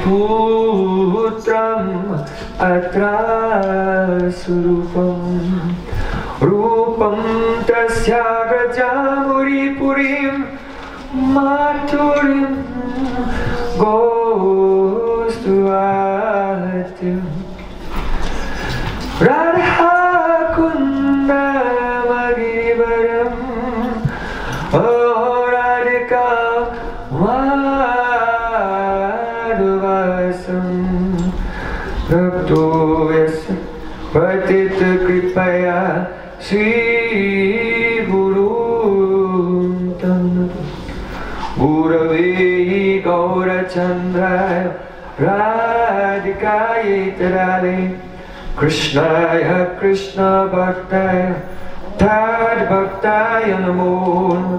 Putram atra surupam Rupam tasya grajamuri purim Maturim gostuatim Radha kunda magivaram Oh Radhika madhuvasam Bhakto yasa patita kripaya Sri Guru Tam Gurave Gaurachandraya Radhikaya Tarale Krishnaya Krishna Bhaktaya Tad Bhaktaya Namo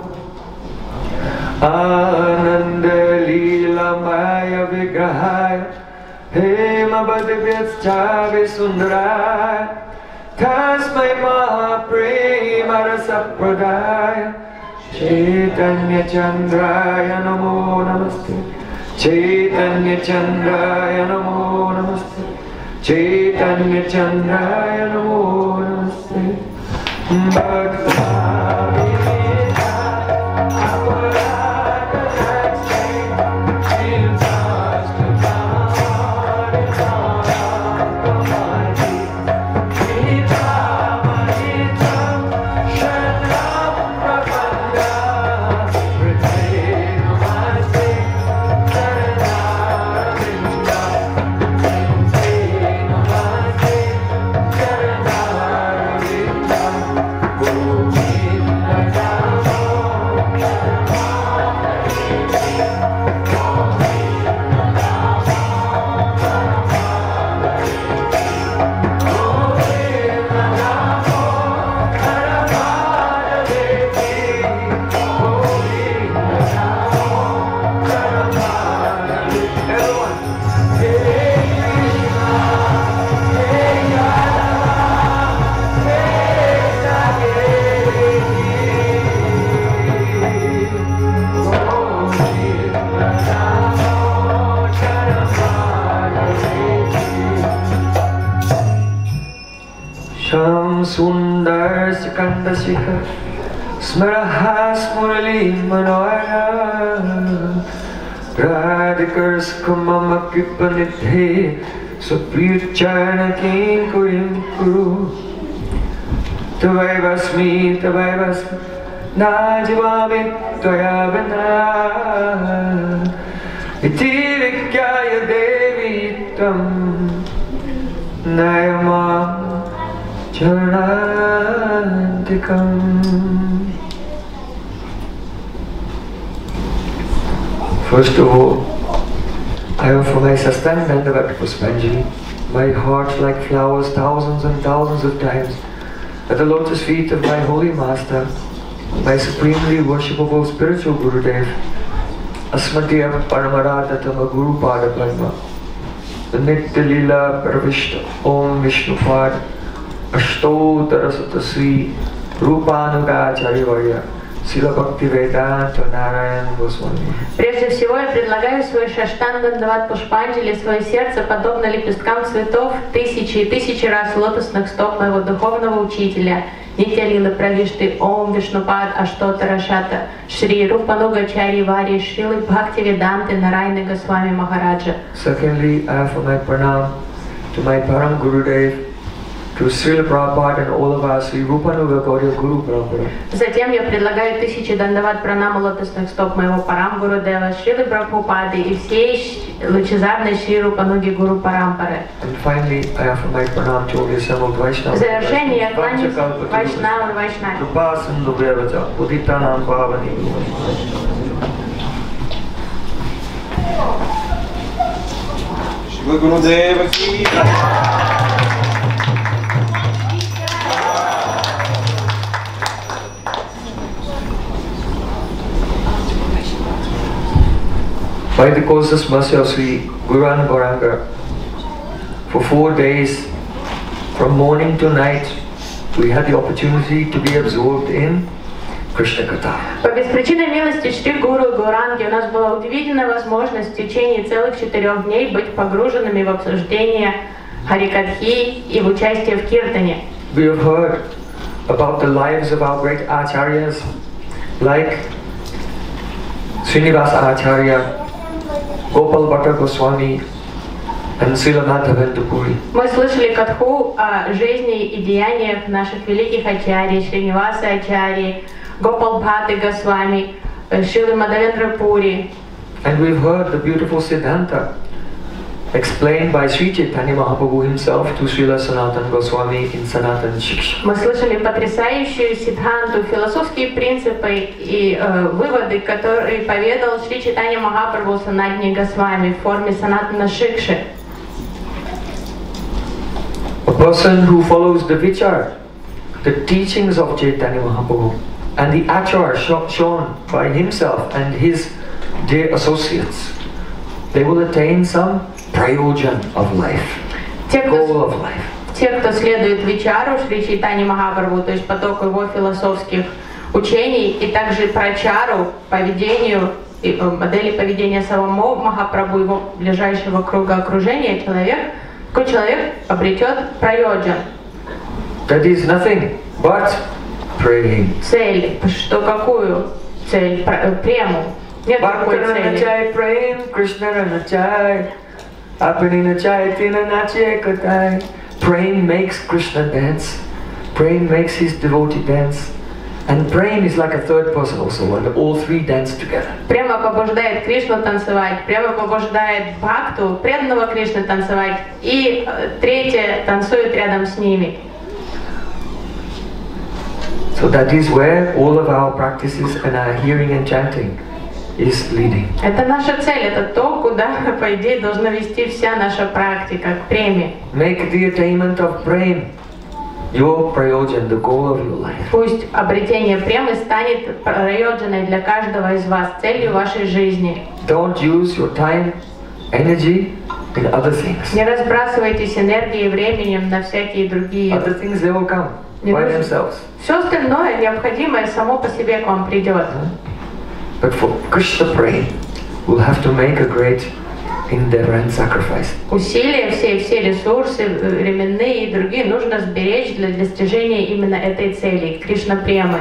Ananda Leela Maya Vigrahaya Hemabhadvyascha Visundaraya Tasmai Mahaprema Rasapradaya Chaitanya Chandraya Namo Namaste Chaitanya Chandraya Namo Namaste Chaitanya Chandraya Namo Namaste Bhakta Sundar Sikanda Shikha Smaraha Smurali Manohara Radhikar Skamama Kipanithe Supriyacharna Kinkurim Kuru Tavai Vasmi Najivami Tvaya Vina Iti Vikyaya Devi Tam Nayama Charantikam. First of all, I offer my Sastang Dandavat Puspanjali, my heart like flowers thousands and thousands of times, at the lotus feet of my holy master, my supremely worshipable spiritual Gurudev, Asmatiyam Paramaradhatama Guru Pada Parma, the Nitya Leela Pravishta Om Vishnupad Ashtotara Sutasri Rupanugacharya Varya Sila Bhakti Vedanta Narayan Goswami. Прежде всего я предлагаю свой Шаштангандават Пушпанджали, свое сердце, подобно лепесткам цветов, тысячи и тысячи раз лотосных стоп моего духовного учителя, Нитья Лила Правишты, Ом Вишнупад Аштотара Шата, Шри Рупанугачарьи Варьи, Шрилы Бхакти Веданты Нарайны Госвами Махараджа. Secondly, I offer my pranam to my Param Gurudev, to Srila Prabhupada and all of us, Sri Rupanuga Gauriya Guru Parampara. Затем я предлагаю тысячи дандават пранама лотосных стоп моего Парам Гурудева, Шрилы Прабхупады и всей лучезарной Шри Рупануги Гуру Парампары. And finally, I offer my pranam to all the assembled Vaishnavas. В завершение я кланяюсь Вайшнавам и Вайшнаве. Kripa Sindhu Vyavacha, Uditanam Bhavani. Shiva Gurudeva Ki. By the causeless mercy of Sri Gaurananga Gauranga, for 4 days, from morning to night, we had the opportunity to be absorbed in Krishna Katha. По беспричинной милости Шри Гуру и Гауранги у нас была удивительная возможность в течение целых 4 дней быть погруженными в обсуждение Харикатхи и в участие в Киртане. We have heard about the lives of our great acharyas like Srinivasa Acharya, Gopal Bhatta Goswami and Srila Madhavendra Puri. Мы слышали катху о жизни и деяниях наших великих ачарий, Шринивасы Ачарьи, Гопал Бхатты Госвами, Шрилы Мадхавендра Пури. And we've heard the beautiful Siddhanta explained by Sri Chaitanya Mahaprabhu himself to Srila Sanatana Goswami in Sanatana Shiksha. Мы слышали потрясающую сиддханту, философские принципы и выводы, которые поведал Шри Чайтанья Махапрабху Санатане Госвами в форме Санатана Шикши. A person who follows the vichar, the teachings of Chaitanya Mahaprabhu, and the achar shown by himself and his dear associates, they will attain some prayojan of life, goal of life. Те, кто следует вичару Шри Чайтаньи Махапрабху, то есть потоку его философских учений, и также прачару, поведению, модели поведения самого Махапрабху, его ближайшего круга окружения, такой человек обретет прайоджан. That is nothing but praying. Цель. Что какую цель? Прему. Нет такой цели. Praying, Krishna Nachai, Apani Nachai, Tina Nachai Katai. Praying makes Krishna dance. Praying makes his devotee dance. And praying is like a third person also, and all three dance together. Према побуждает Кришну танцевать, према побуждает Бхакту, преданного Кришны танцевать, и третье танцует рядом с ними. So that is where all of our practices and our hearing and chanting is leading. Это наша цель, это то, куда, по идее, должна вести вся наша практика, к преме. Make the attainment of prema your prayojan, the goal of your life. Пусть обретение премы станет прайоджаной для каждого из вас, целью вашей жизни. Don't use your time, energy in other things. Не разбрасывайтесь энергией и временем на всякие другие. Other things, they will come by themselves. Все остальное необходимое само по себе к вам придет. But for Krishna praying, we'll have to make a great endeavor and sacrifice. Усилия, все ресурсы, временные и другие, нужно сберечь для достижения именно этой цели, Кришна премы.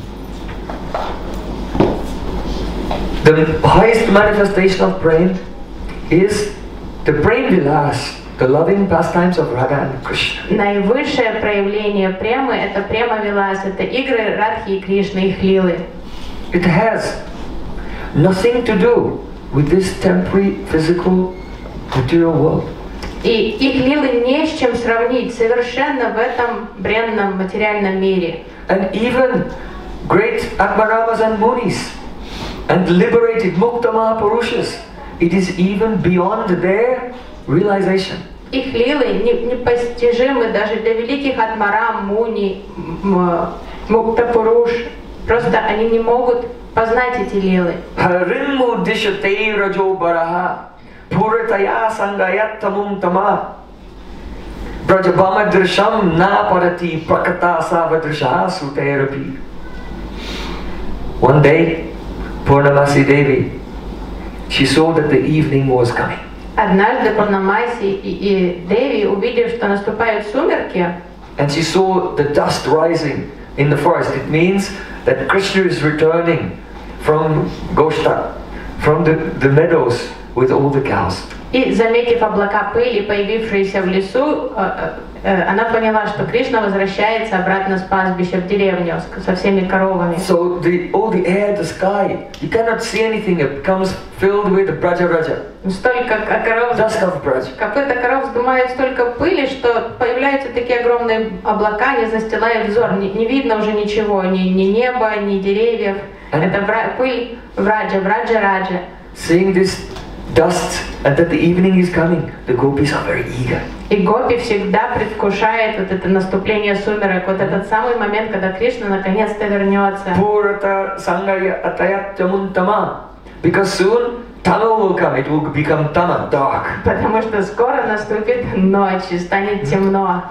The highest manifestation of prema is the prem vilas, the loving pastimes of Radha and Krishna. Наивысшее проявление премы — это према вилас, это игры Радхи и Кришны, их лилы. It has nothing to do with this temporary, physical, material world. И их лилы не с чем сравнить совершенно в этом бренном материальном мире. And even great Atmaramas and Munis and liberated Mukta Mahapurushas, it is even beyond their realization. Их лилы непостижимы даже для великих Атмарам, Муни, Муктапуруш. Просто они не могут познать эти лилы. Harimmu dishate rajo baraha purataya sangayattamum tama brajabama drisham na parati prakata savadrisha suterapi. One day, Purnamasi Devi, she saw that the evening was coming. Однажды Пурнамаси и Деви, увидев, что наступают сумерки, and she saw the dust rising in the forest. It means that Krishna is returning from Goshta, from the meadows with all the cows. И, заметив облака пыли, появившиеся в лесу, она поняла, что Кришна возвращается обратно с пастбища в деревню со всеми коровами. So all the air, the sky, you cannot see anything. It becomes filled with Braja Raja. Столько коров, Dust of Braja. копыта коров вздымают столько пыли, что появляются такие огромные облака, они застилают взор. Не видно уже ничего, ни неба, ни деревьев. Это пыль Враджа, Враджа-Раджа. Seeing this dust and that the evening is coming, the gopis are very eager. И гопи всегда предвкушает вот это наступление сумерек, вот этот самый момент, когда Кришна наконец-то вернется. Purata sangaya atayatyamuntama. Because soon Tama will come, it will become Tama, dark. Потому что скоро наступит ночь и станет темно.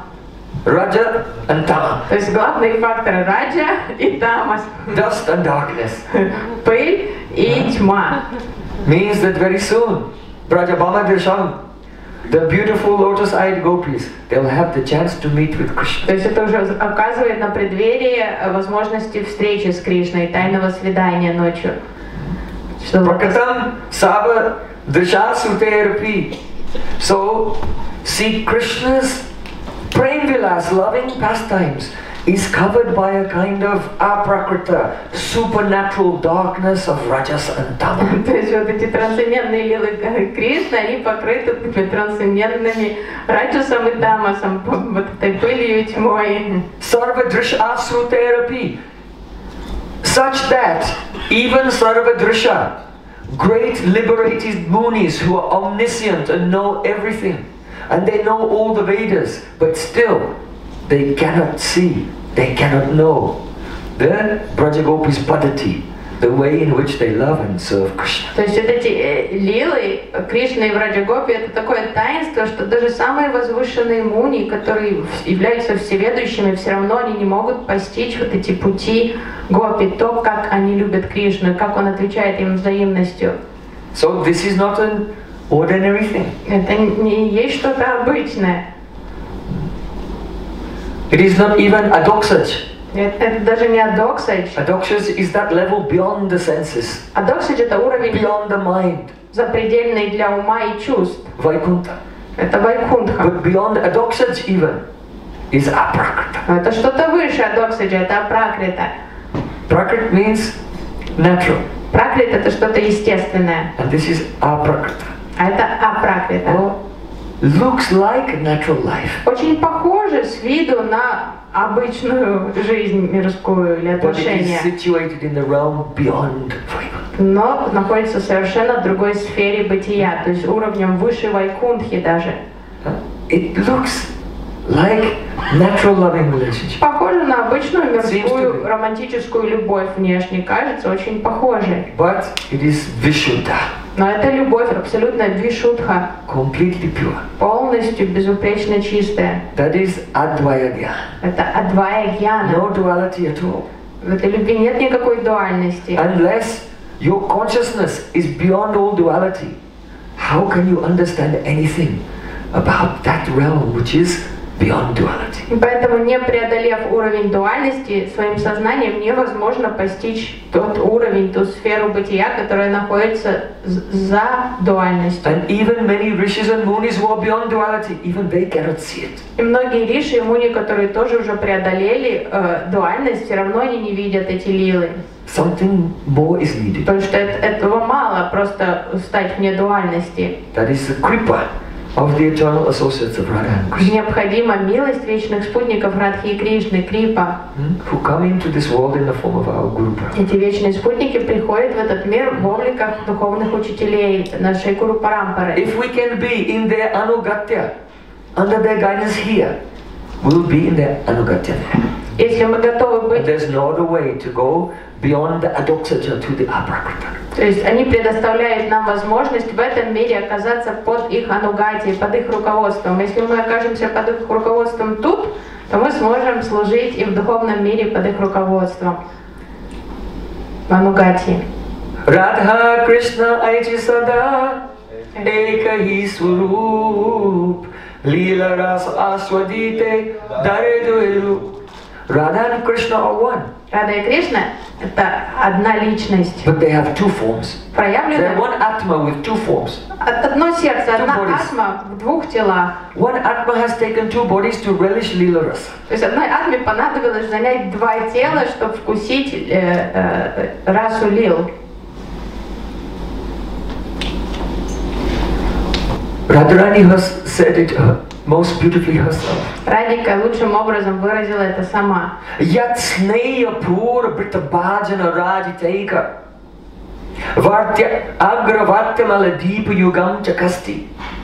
Raja and Tama. То есть главные факторы раджа и тамас. Dust and darkness. Пыль и тьма. Means that very soon, Brajabama Drisham, the beautiful lotus-eyed gopis, they'll have the chance to meet with Krishna. То есть это уже оказывает на преддверии возможности встречи с Кришной, тайного свидания ночью. Prakatam Sava Drishasuterapi. So, see, Krishna's Prem-vilas, loving pastimes, is covered by a kind of aprakrita, supernatural darkness of rajas and tamas. То есть вот эти трансцендентные лилы Кришны, они покрыты такими трансцендентными раджасом и тамасом, вот этой пылью и тьмой. Sarvadrisha-asruterapi, such that even Sarvadrisha, great liberated munis who are omniscient and know everything, and they know all the Vedas, but still they cannot see, they cannot know the Brajagopis Padati, the way in which they love and serve Krishna. То есть вот эти лилы Кришны и Враджагопи — это такое таинство, что даже самые возвышенные муни, которые являются всеведущими, все равно они не могут постичь вот эти пути гопи, то, как они любят Кришну, как он отвечает им взаимностью. So this is not an ordinary thing. Это не есть что-то обычное. It is not even adoxaj. Это даже не адоксадж. Adoxaj is that level beyond the senses, Адоксадж — это уровень beyond the mind, запредельный для ума и чувств. Vaikuntha. Это Вайкунтха. But beyond adoxaj even is aprakrita. Это что-то выше адоксаджа, это апракрита. Prakrit means natural, Пракрита — это что-то естественное, and this is aprakrita. а это апракрита. Well, looks like natural life, Очень похоже с виду на обычную жизнь мирскую или but it отношения, is situated in the realm beyond Vaikuntha. но находится совершенно в другой сфере бытия, то есть уровнем выше Вайкунтхи даже. It looks like natural loving relationship. Похоже на обычную Seems to мирскую be. романтическую любовь внешне, кажется очень похожей. But it is Vishuddha, Но это любовь абсолютно вишудха, completely pure. полностью безупречно чистая. That is Advaya Gyan. Это адвая гьяна. No duality at all. В этой любви нет никакой дуальности. Unless your consciousness is beyond all duality, how can you understand anything about that realm which is beyond duality? И поэтому, не преодолев уровень дуальности, своим сознанием невозможно постичь тот уровень, ту сферу бытия, которая находится за дуальностью. And even many rishis and munis who are beyond duality, even they cannot see it. И многие риши и муни, которые тоже уже преодолели дуальность, все равно они не видят эти лилы. Something more is needed. Потому что этого мало, просто стать вне дуальности. That is the kripa of the eternal associates of Radha and Krishna, Необходима милость вечных спутников Радхи и Кришны, Крипа. who come into this world in the form of our Guru Parama. Эти вечные спутники приходят в этот мир в обликах духовных учителей нашей Гуру Парампары. If we can be in their anugatya, under their guidance here, we'll be in their anugatya there. Если мы готовы And быть, there's no other way to go beyond the adoksaja to the aprakrita. то есть они предоставляют нам возможность в этом мире оказаться под их анугатией, под их руководством. Если мы окажемся под их руководством тут, то мы сможем служить и в духовном мире под их руководством. В анугатии. Radha Krishna Aiji Sada Ekahi Swarup Leela Rasa Aswadite Dareduiru. Radha and Krishna are one, Рада и Кришна — это одна личность, but they have two forms. They're проявленная. one Atma with two forms. Одно сердце, одна bodies. атма в двух телах. One Atma has taken two bodies to relish Leela Rasa. То есть одной атме понадобилось занять два тела, чтобы вкусить расу лил. Radharani has said it most beautifully herself. Радика лучшим образом выразила это сама. Yat sneya pura brita bhajana rajiteka Vartya agravatya maladeepa yugam chakasti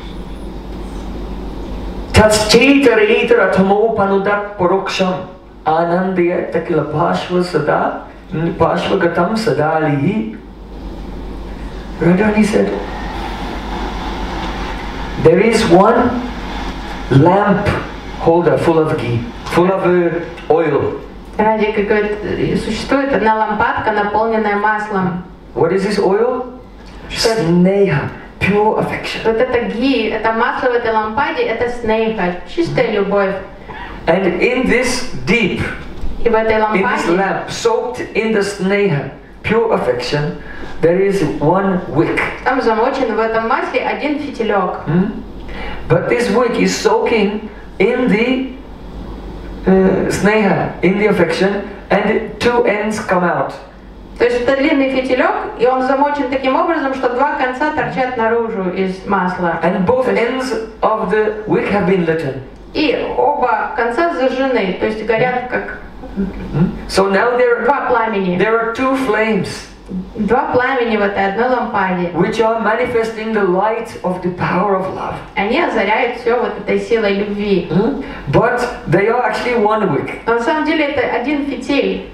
Taschetaretara thamopanudat paroksham Anandaya takila pashva sada pashvagatam sadalihi. Radharani said, there is one lamp holder full of ghee, full of oil. Радик говорит, существует одна лампадка, наполненная маслом. What is this oil? Sneha, pure affection. Вот это ги, это масло в этой лампаде, это снейха, чистая любовь. And in this deep, И в этой in this лампаде, lamp, soaked in the sneha, pure affection, there is one wick. там замочен в этом масле один фитилек. But this wick is soaking in the sneha, in the affection, and two ends come out. То есть это длинный фитилек, и он замочен таким образом, что два конца торчат наружу из масла. And both ends of the wick have been lit. И оба конца зажжены, то есть горят как So now два пламени. there are two flames Два пламени в этой одной лампаде. which are manifesting the light of the power of love. Они озаряют все вот этой силой любви. But they are actually one wick. Но на самом деле это один фитиль.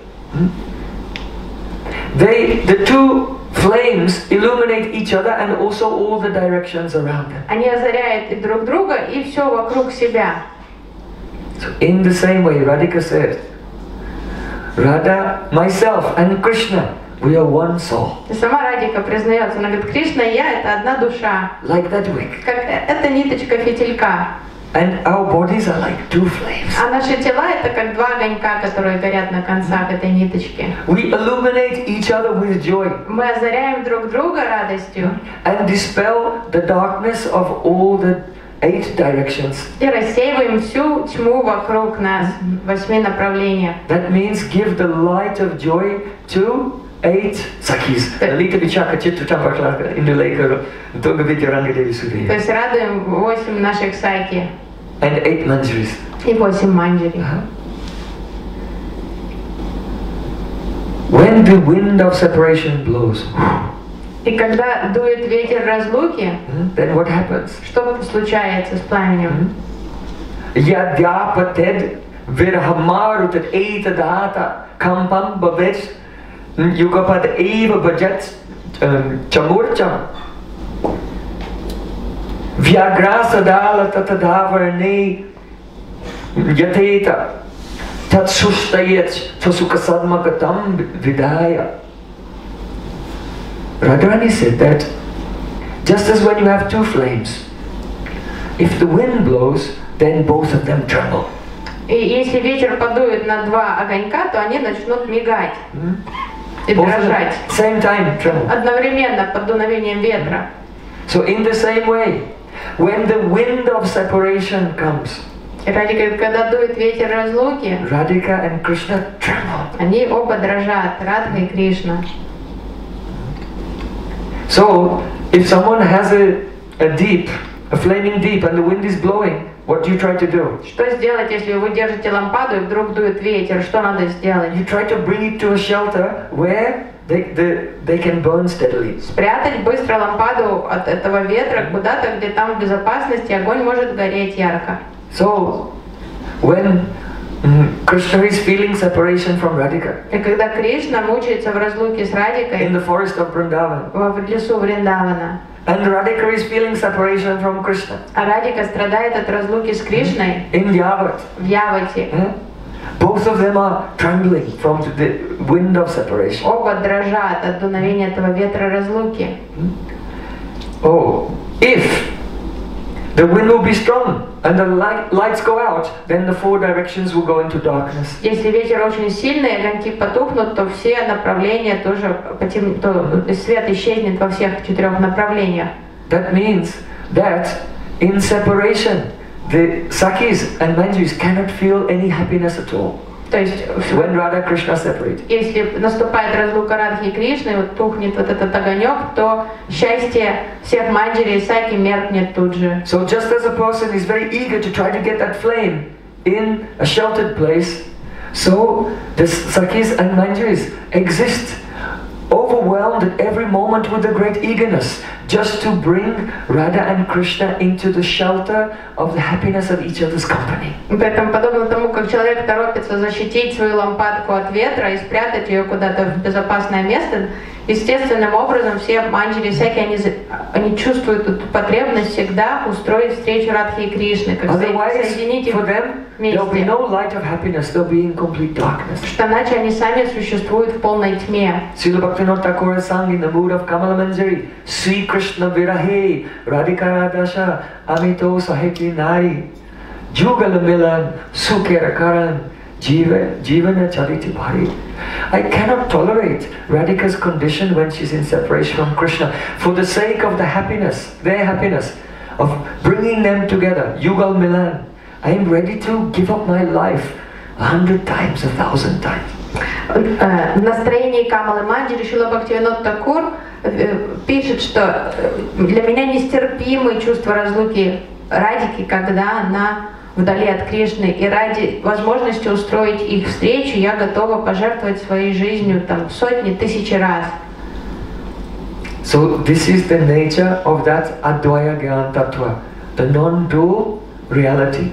The two flames illuminate each other and also all the directions around them. Они озаряют и друг друга, и все вокруг себя. So in the same way, Radhika said, Radha, myself and Krishna, we are one soul. И сама Радика признается, она говорит, Кришна и я это одна душа. Like that wick. Как эта ниточка фитилька. And our bodies are like two flames. А наши тела это как два огонька, которые горят на концах этой ниточки. We illuminate each other with joy Мы озаряем друг друга радостью and dispel the darkness of all the 8 directions. и рассеиваем всю тьму вокруг нас в 8 направлениях. That means give the light of joy to 8 Sakhis. Lalita Vichaka Chitra Champaklaka Indulekara Tunga Vidyaranga Devi То Sudhya. есть радуем 8 наших саки And 8 Manjaris. и 8 манджари. When the wind of separation blows, И когда дует ветер разлуки, then what happens? что случается с пламенем? Yadyapated virhamarutat etadata kampam babet yugapad eva bajat chamurcham vyagrasadala tatadavarne yateta tatsushayet tasukasadmakatam vidaya. Radharani said that just as when you have two flames, if the wind blows, then both of them tremble. И если ветер подует на два огонька, то они начнут мигать и Both of them, дрожать. same time tremble. Одновременно под дуновением ветра. So in the same way, when the wind of separation comes, И Радика, когда дует ветер разлуки, Radhika and Krishna tremble. они оба дрожат, Радха и Кришна. So if someone has a flaming deep, and the wind is blowing, what do you try to do? Что сделать, если вы держите лампаду и вдруг дует ветер? Что надо сделать? You try to bring it to a shelter where they can burn steadily. Спрятать быстро лампаду от этого ветра куда-то, где там в безопасности огонь может гореть ярко. So when Krishna is feeling separation from Radhika И когда Кришна мучается в разлуке с in Радикой the forest of Vrindavan, в лесу Вриндавана, and Radhika is feeling separation from Krishna а Радика страдает от разлуки с Кришной in Yavat, в Явате, both of them are trembling from the wind of separation. оба дрожат от дуновения этого ветра разлуки. Oh, if the wind will be strong and the lights go out, then the 4 directions will go into darkness. Если ветер очень сильный, огоньки потухнут, то все направления тоже то свет исчезнет во всех 4 направлениях. That means that in separation, the Sakhis and Manjaris cannot feel any happiness at all. То есть When Radha Krishna separate. если наступает разлука Радхи и Кришны, вот тухнет вот этот огонек, то счастье всех манджари и саки меркнет тут же. So just as a person is very eager to try to get that flame in a sheltered place, so the Sakhis and Manjaris exist overwhelmed at every moment with a great eagerness just to bring Radha and Krishna into the shelter of the happiness of each other's company. Поэтому подобно тому, как человек торопится защитить свою лампадку от ветра и спрятать ее куда-то в безопасное место, естественным образом все манджари всякие, они чувствуют эту потребность всегда устроить встречу Радхи и Кришны, как соединить их вместе. Что иначе они сами существуют в полной тьме. Srila Bhaktivinoda Thakur sang in the mood of Kamala Manjari, Sri Krishna Virahe, Radhika Dasha, Amito Sahiti Nari, Jugal Milan, Sukera Karan, Jivana Chariti Bhari. I cannot tolerate Radhika's condition when she's in separation from Krishna for the sake of the happiness, their happiness, of bringing them together, Yugal Milan. I am ready to give up my life 100 times, 1,000 times. В настроении Камалы Манджари Шрила Бхактивинода Тхакур пишет, что для меня нестерпимы чувства разлуки Радхики, когда она вдали от Кришны, и ради возможности устроить их встречу я готова пожертвовать своей жизнью там сотни, тысячи раз. So this is the nature of that Advaya Gyan Tattva, the non-dual reality.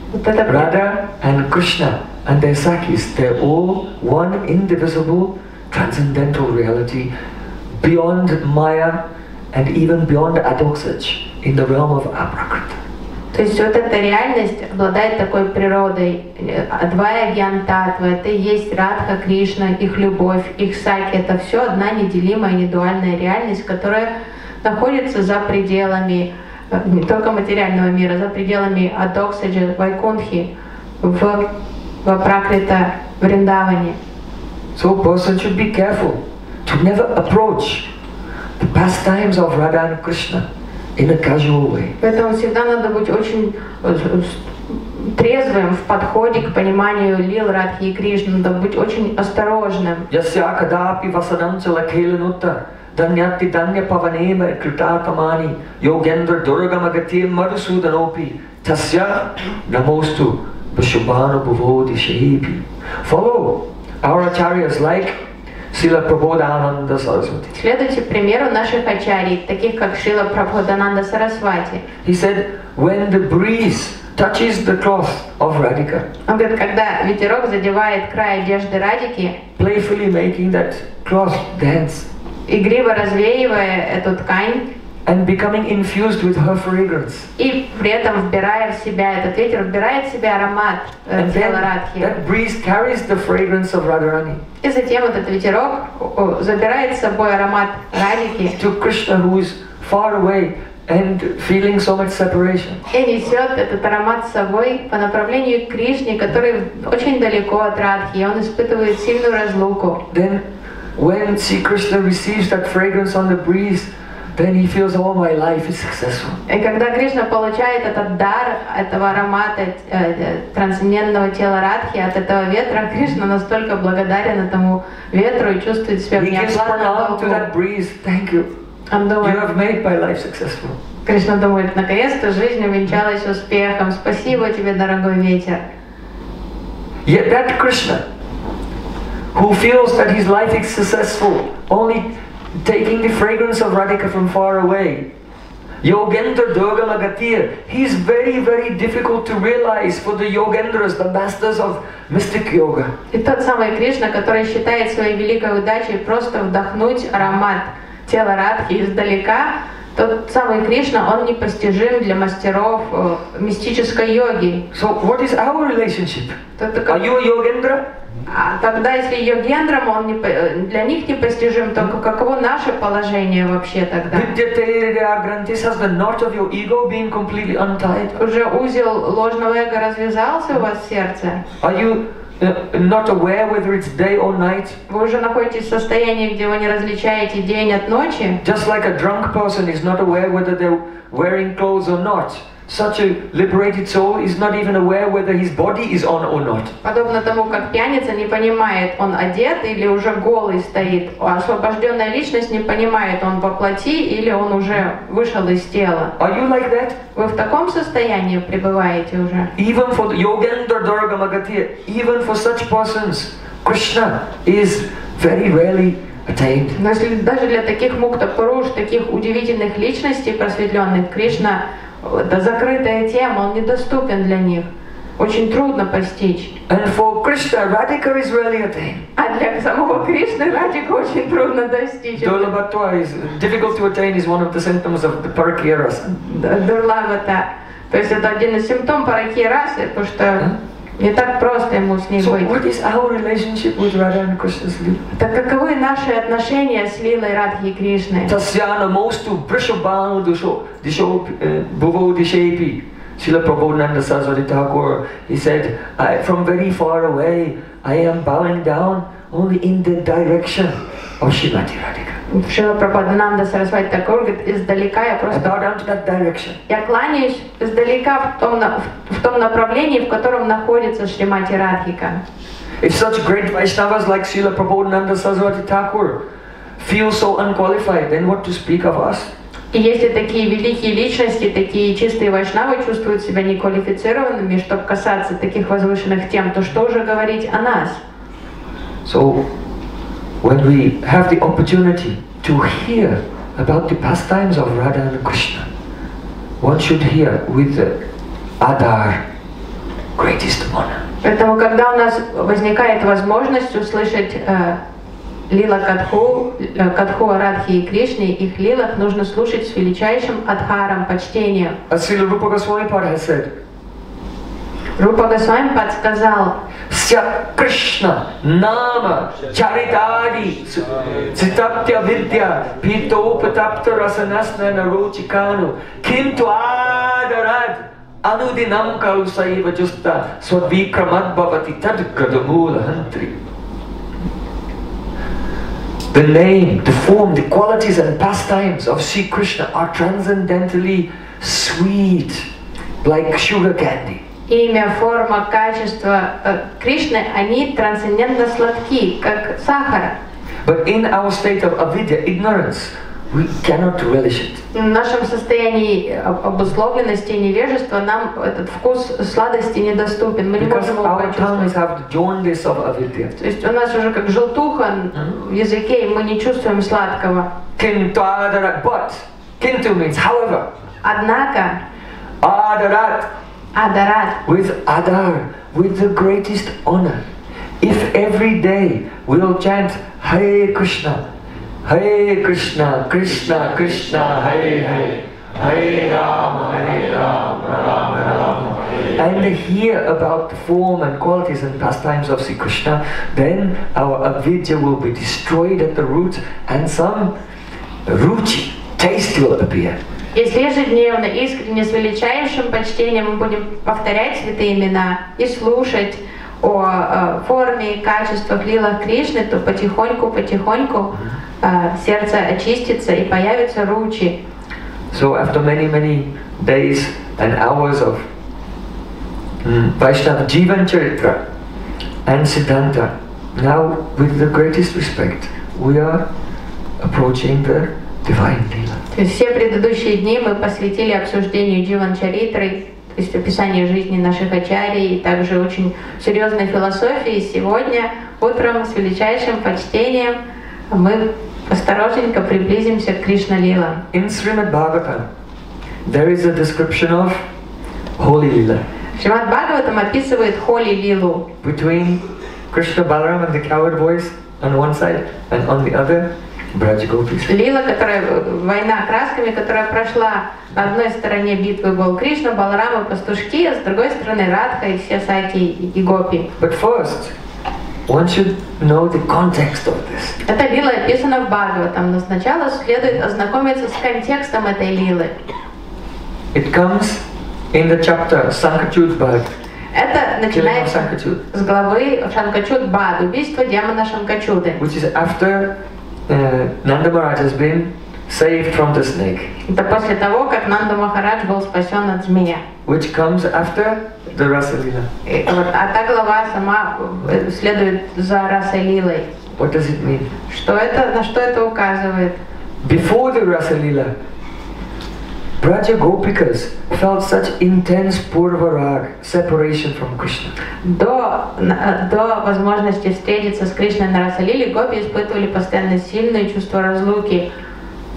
Radha and Krishna and their Sakhis, they're all one indivisible, transcendental reality beyond Maya and even beyond Adosaj in the realm of Aprakrita. То есть вот эта реальность обладает такой природой. Адвая Гьян Татва, это и есть Радха, Кришна, их любовь, их саки. Это все одна неделимая, недуальная реальность, которая находится за пределами не только материального мира, за пределами Адоксаджа, Вайкунтхи, в Апракрита Вриндаване. So a person should be careful to never approach the pastimes of Radha and Krishna in a casual way. Поэтому всегда надо быть очень трезвым в подходе к пониманию лил Радхи и Кришны, надо быть очень осторожным. Yasya kadapi vasanam chalakhelanutta danyati danya pavanema kritakamani yogendra durgamagatim madhusudanopi tasya namostu vishubhanu bhuvodi shehipi. Follow our acharyas like Srila Prabodhananda Saraswati. Следуйте примеру наших ачарий, таких как Шрила Прабодхананда Сарасвати. He said, when the breeze touches the cloth of Radhika, Он говорит, когда ветерок задевает край одежды Радхики, playfully making that cloth dance, игриво развеивая эту ткань, and becoming infused with her fragrance, и при этом вбирая в себя, этот ветер вбирает в себя аромат тела Радхи. That breeze carries the fragrance of Radharani. И затем вот этот ветерок забирает с собой аромат Радхики To Krishna, who is far away and feeling so much separation. и несет этот аромат с собой по направлению к Кришне, который очень далеко от Радхи, и он испытывает сильную разлуку. Then, when Sri Krishna receives that fragrance on the breeze, then he feels, oh, my life is successful. И когда Кришна получает этот дар этого аромата трансцендентного тела Радхи от этого ветра, Кришна настолько благодарен этому ветру и чувствует себя в неоплатном долгу. Thank you. Он думает, You have made my life successful. Кришна думает, наконец-то жизнь увенчалась успехом. Спасибо тебе, дорогой ветер. Yet that Krishna, who feels that his life is successful, only taking the fragrance of Radhika from far away, Yogendra Durgamagatir, he's very, very difficult to realize for the Yogendras, the masters of mystic yoga. И тот самый Кришна, который считает своей великой удачей просто вдохнуть аромат тела Радхи издалека, тот самый Кришна, он непостижим для мастеров мистической йоги. So what is our relationship? Are you a Yogendra? А тогда, если йогендрам он для них непостижим, то каково наше положение вообще тогда? Has the knot of your ego been completely untied? Уже узел ложного эго развязался у вас в сердце? Are you not aware whether it's day or night? Вы уже находитесь в состоянии, где вы не различаете день от ночи? Just like a drunk person is not aware whether they're wearing clothes or not, such a liberated soul is not even aware whether his body is on or not. Подобно тому, как пьяница не понимает, он одет или уже голый стоит, а освобожденная личность не понимает, он воплоти или он уже вышел из тела. Are you like that? Вы в таком состоянии пребываете уже? Even for the Yogendra Durgamagatir, even for such persons, Krishna is very rarely attained. Но если даже для таких мукта-пуруш, таких удивительных личностей просветленных, Кришна — это закрытая тема, он недоступен для них. очень трудно постичь. And for Krishna, Radhika is really a thing. А для самого Кришны Радхику очень трудно достичь. Durlabhatva is difficult to attain, is one of the symptoms of the Parakya rasa. Дурлавата. То есть это один из симптомов паракьи расы, потому что не так просто ему с ней So быть. what is our relationship with Radha and Krishna's Lila? Так каковы наши отношения с Лилой Радхи и Кришной? Tasyana mostu brishabhanu disho bhuvo dishepi. Srila Prabodhananda Saraswati Thakur, he said, from very far away, I am bowing down only in the direction of Srimati Radhika. Шрила Прабодхананда Сарасвати Такур говорит, издалека я I просто... bow down to that direction. Я кланяюсь издалека в том направлении, в котором находится Шримати Радхика. If such great Vaishnavas like Srila Prabodhananda Saraswati Thakur feel so unqualified, then what to speak of us? И если такие великие личности, такие чистые вайшнавы чувствуют себя неквалифицированными, чтобы касаться таких возвышенных тем, то что уже говорить о нас? So, when we have the opportunity to hear about the pastimes of Radha and Krishna, one should hear with adar, greatest honor. Поэтому, когда у нас возникает возможность услышать Лила Катху Радхи и Кришны, их лилах нужно слушать с величайшим адхаром, почтением. As Srila Rupa Goswami Pad has said, Рупа Госвами подсказал, Syat Krishna Nama Charitadi Citaptya Vidya Pitopatapta Rasanasna Narochikanu Kintu Adarad Anudinam Kalusaiva Justa Swadvikramad Bhavati Tadgadamula Hantri. The name, the form, the qualities and pastimes of Sri Krishna are transcendentally sweet, like sugar candy. имя, форма, качество Кришны, они трансцендентно сладки, как сахар. But in our state of avidya, ignorance, we cannot relish it. В нашем состоянии обусловленности и невежества нам этот вкус сладости недоступен, мы не Because можем его our tongues почувствовать. have the jaundice of avidya. То есть у нас уже как желтуха в языке, и мы не чувствуем сладкого. Kintu adarat, but kintu means however. Однако, Adarat, адарат, with adar, with the greatest honor. If every day we'll chant Hare Krishna, Krishna, Krishna, Hare, Hare Rama, Rama, Rama, and hear about the form and qualities and pastimes of Sri Krishna, then our avidya will be destroyed at the root and some ruchi, taste will appear. Если ежедневно, искренне, с величайшим почтением мы будем повторять святые имена и слушать о форме и качествах лилах Кришны, то потихоньку сердце очистится и появятся ручи. So after many days and hours of Vaishnava Jivan Charitra and Siddhanta, now with the greatest respect, we are approaching the divine Leela. То есть все предыдущие дни мы посвятили обсуждению Дживан Чаритры, то есть описанию жизни наших ачарий, и также очень серьезной философии. Сегодня утром с величайшим почтением мы осторожненько приблизимся к Кришна Лила. In Srimad Bhagavatam, there is a description of Holy Leela. Шримад Бхагаватам описывает Холи Лилу. Between Krishna Balaram and the coward boys on one side, and on the other, Braja Gopis. Лила, война красками, которая прошла на одной стороне битвы был Кришна, Баларам и пастушки, а с другой стороны Радха и все саки и гопи. But first, one should know the context of this. Эта лила описана в Бхагаватам, но сначала следует ознакомиться с контекстом этой лилы. It comes in the chapter Sankachud Bhad. Это начинается Sankachud, с главы Шанкачуд Бад, убийство демона Шанкачуды. which is after Nanda Maharaj has been saved from the snake, Это после того, как Нанда Махарадж был спасен от змея. which comes after the Rasa Leela. А та глава сама следует за Расой Лилой. What does it mean? На что это указывает? Before the Rasa Leela, Braja Gopikas felt such intense purvarag, separation from Krishna. До возможности встретиться с Кришной на Раса Лиле гопи испытывали постоянно сильные чувства разлуки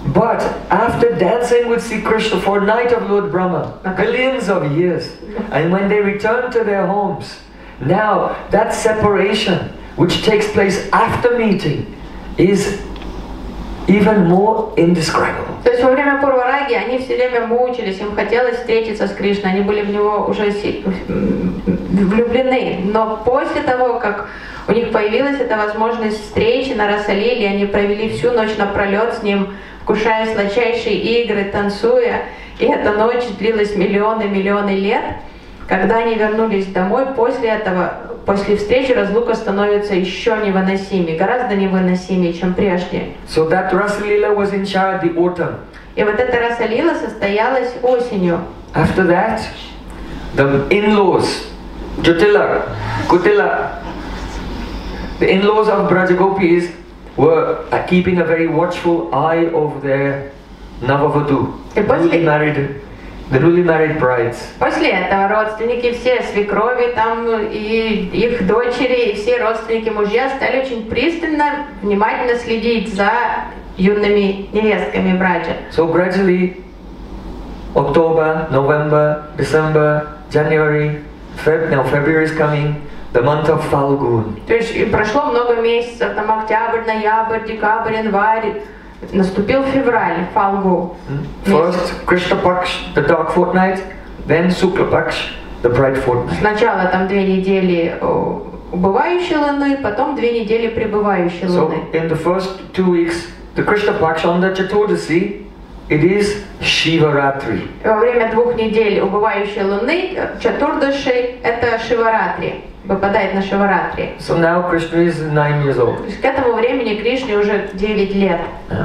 But after dancing with Sri Krishna for night of Lord Brahma, billions of years, and when they return to their homes, now that separation which takes place after meeting is even more indescribable. То есть во время Пурвараги они все время мучились, им хотелось встретиться с Кришной, они были в него уже влюблены. Но после того, как у них появилась эта возможность встречи на Расалиле, они провели всю ночь напролет с ним, вкушая сладчайшие игры, танцуя. И эта ночь длилась миллионы лет. Когда они вернулись домой, после этого, после встречи, разлука становится еще невыносимее, гораздо невыносимее, чем прежде. So that Rasalila was in Sharad autumn. И вот эта Расалила состоялась осенью. After that, the in-laws, Jatila, Kutila, the in-laws of Brajagopis were keeping a very watchful eye over their Navavadu, the newly married brides. После этого родственники, все свекрови там и их дочери, и все родственники мужья стали очень пристально, внимательно следить за юными невестками браджа. So gradually, October, November, December, January, February is coming, the month of Falgun. То есть прошло много месяцев, там октябрь, ноябрь, декабрь, январь. Наступил февраль, Фалгу. First Krishna Paksh, the dark fortnight, then Sukla Paksh, the bright fortnight. Сначала там 2 недели убывающей луны, потом 2 недели пребывающей луны. So in the first 2 weeks, the Krishna Paksh on the Chaturdasi, it is Shivaratri. Во время 2 недель убывающей луны Чатурдаши это Шиваратри, выпадает на Шиваратри. So now Krishna is 9 years old. То есть к этому времени Кришне уже 9 лет.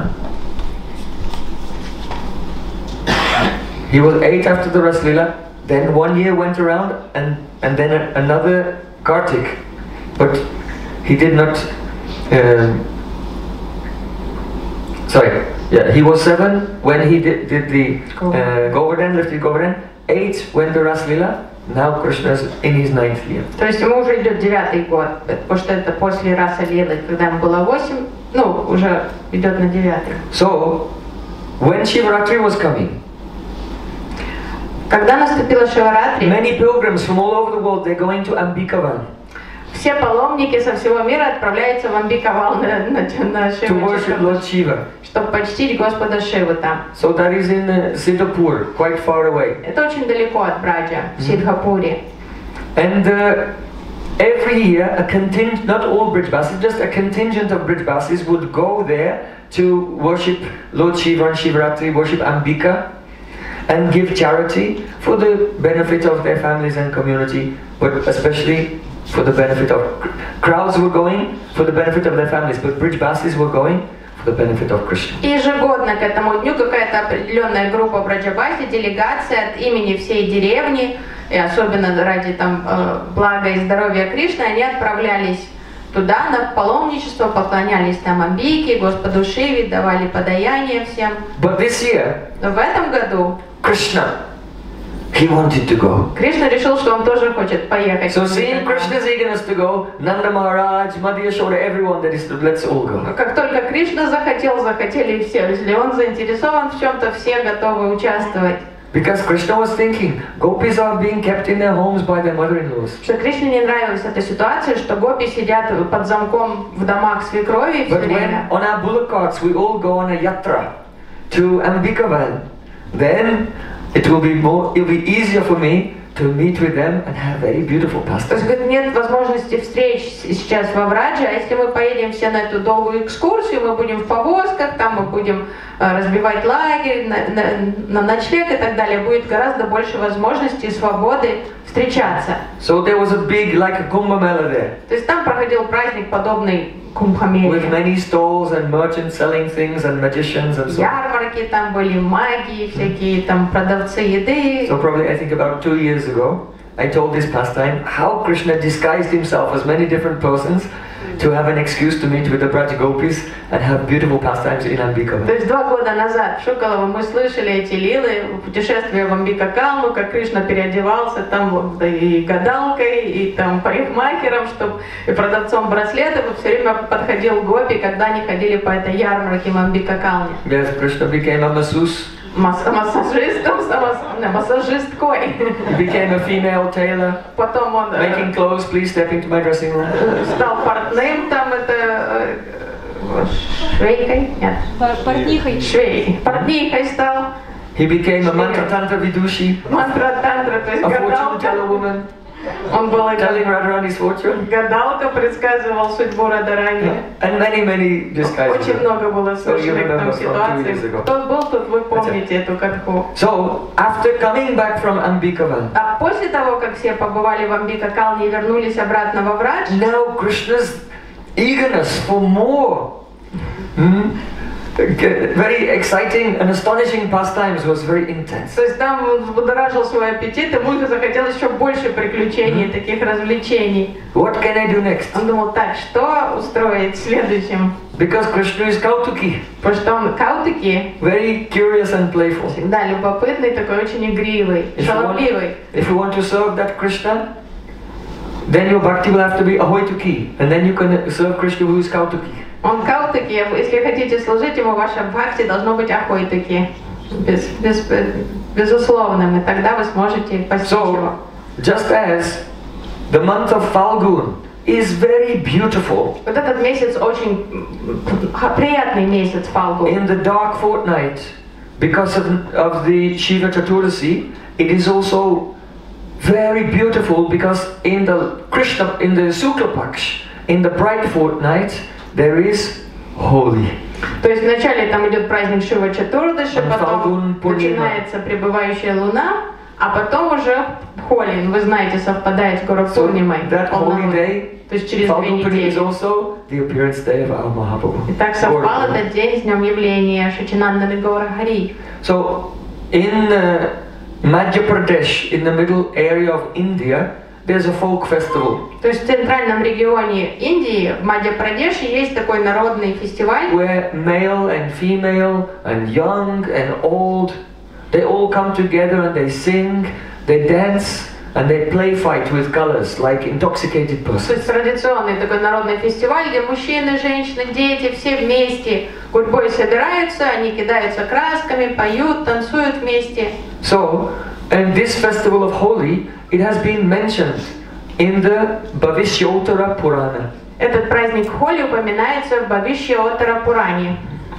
He was 8 after the Raslila, then 1 year went around and then another Kartik, but he did not, he was 7 when he did the Govardhan, lifted Govardhan, 8 when the Raslila. Now Krishna is in his 9th year. То есть ему уже идет 9-й год, потому что это после Раса Лилы, когда ему было 8, ну, уже идет на 9-й. So, when Shivaratri was coming, когда наступила Шиваратри, many pilgrims from all over the world, they're going to Ambikavan. Все паломники со всего мира отправляются в Амбикавал на Шиву, чтобы почтить Господа Шиву там. So that is in Siddhapur, quite far away. Это очень далеко от Браджа, в Сиддхапуре. And every year, a contingent, not all Brijbasis, just a contingent of Brijbasis would go there to worship Lord Shiva on Shivaratri, worship Ambika, and give charity for the benefit of their families and community, but especially for the benefit of crowds were going for the benefit of their families, but Brijbasis were going for the benefit of Krishna. И ежегодно к этому дню какая-то определенная группа Браджабаси, делегация от имени всей деревни, и особенно ради там блага и здоровья Кришны, они отправлялись туда на паломничество, поклонялись там Амбике, Господу Шиве, давали подаяние всем. But this year, но в этом году Krishna, he wanted to go. Кришна решил, что он тоже хочет поехать. So seeing Krishna's eagerness to go, Nanda Maharaj, Madhya Yashoda, everyone that is, let's all go. Как только Кришна захотели все. Если он заинтересован в чем-то, все готовы участвовать. Because Krishna was thinking, gopis are being kept in their homes by their mother-in-laws. Что Кришне не нравилась эта ситуация, что гопи сидят под замком в домах свекрови все время. But when on our bullock carts we all go on a yatra to Ambikavan, then it will be easier for me to meet with them and have very beautiful pastimes. То есть нет возможности встреч сейчас во Врадже, а если мы поедем все на эту долгую экскурсию, мы будем в повозках, там мы будем разбивать лагерь, на ночлег и так далее, будет гораздо больше возможностей и свободы встречаться. So there was a big, like a Kumbh Mela there. То есть там проходил праздник, подобный Кумбхамеле. With many stalls and merchants selling things and magicians and so on. Ярмарки там были, маги, всякие там продавцы еды. So probably I think about 2 years ago, I told this pastime how Krishna disguised himself as many different persons to have an excuse to meet with the Braja Gopis and have beautiful pastimes in Ambikava. То есть 2 года назад в Шукалово мы слышали эти лилы, путешествие в Амбика-Калму, как Кришна переодевался там вот, и гадалкой, и там парикмахером, и продавцом браслетов, и все время подходил гопи, когда они ходили по этой ярмарке в Амбика-Калме. Yes, Krishna became a masseuse. Массажисткой. He became a female tailor. Потом он Making clothes, please step into my dressing room. стал портным, там это швейкой, нет. Портнихой. Портнихой стал. He became a mantra tantra vidushi, Мантра-тантра, то есть a fortune teller гадалка. woman, Он был telling Radharani's fortune. гадалка, предсказывал судьбу Радарани. And many this guys. Очень много было слышанных там remember from 2 years ситуаций. ago. Кто был тут, вы помните эту катху. So, after coming back from Ambikavan, А после того, как все побывали в Амбика-Калне и вернулись обратно во Врадж, now Krishna's eagerness for more, very exciting and astonishing pastimes was very intense. то есть там он взбудоражил свой аппетит, ему захотел еще больше приключений, таких развлечений. What can I do next? Он думал, так, что устроить следующим? Because Krishna is Kautuki, Потому что он каутики, very curious and playful. всегда любопытный, такой очень игривый, шаловливый. If you want to serve that Krishna, then your bhakti will have to be ahoituki, and then you can serve Krishna who is Kautuki. Он каутики, если хотите служить ему, ваше бхакти должно быть ахойтаки, безусловным, и тогда вы сможете постичь его. So, just as the month of Falgun is very beautiful, Вот этот месяц очень приятный месяц Фалгу. in the dark fortnight, because of the Shiva Chaturdasi, it is also very beautiful because in the Sukla Paksh, in the bright fortnight, there is Holi. То есть вначале там идет праздник Шива Чатурдаши, потом Фалгун, Пурнима. начинается пребывающая луна, а потом уже Холи, вы знаете, совпадает с Гуру So Пурнимой. that holy полнолуние. day, То есть через 2 Falgun Purnima is недели. also the appearance day of our Mahaprabhu. И так совпал этот день с днем явления Шачинанданы Гаура Хари. So, in Madhya Pradesh, in the middle area of India, there's a folk festival То есть в центральном регионе Индии, в Мадхья-Прадеше, есть такой народный фестиваль, where male and female and young and old, they all come together and they sing, they dance, and they play fight with colors like intoxicated то persons. есть традиционный такой народный фестиваль, где мужчины, женщины, дети, все вместе гурьбой собираются, они кидаются красками, поют, танцуют вместе. So, and this festival of Holi, it has been mentioned in the Bhavishyotara Purana. Этот праздник Холи упоминается в Бхавишья-Оттара Пуране.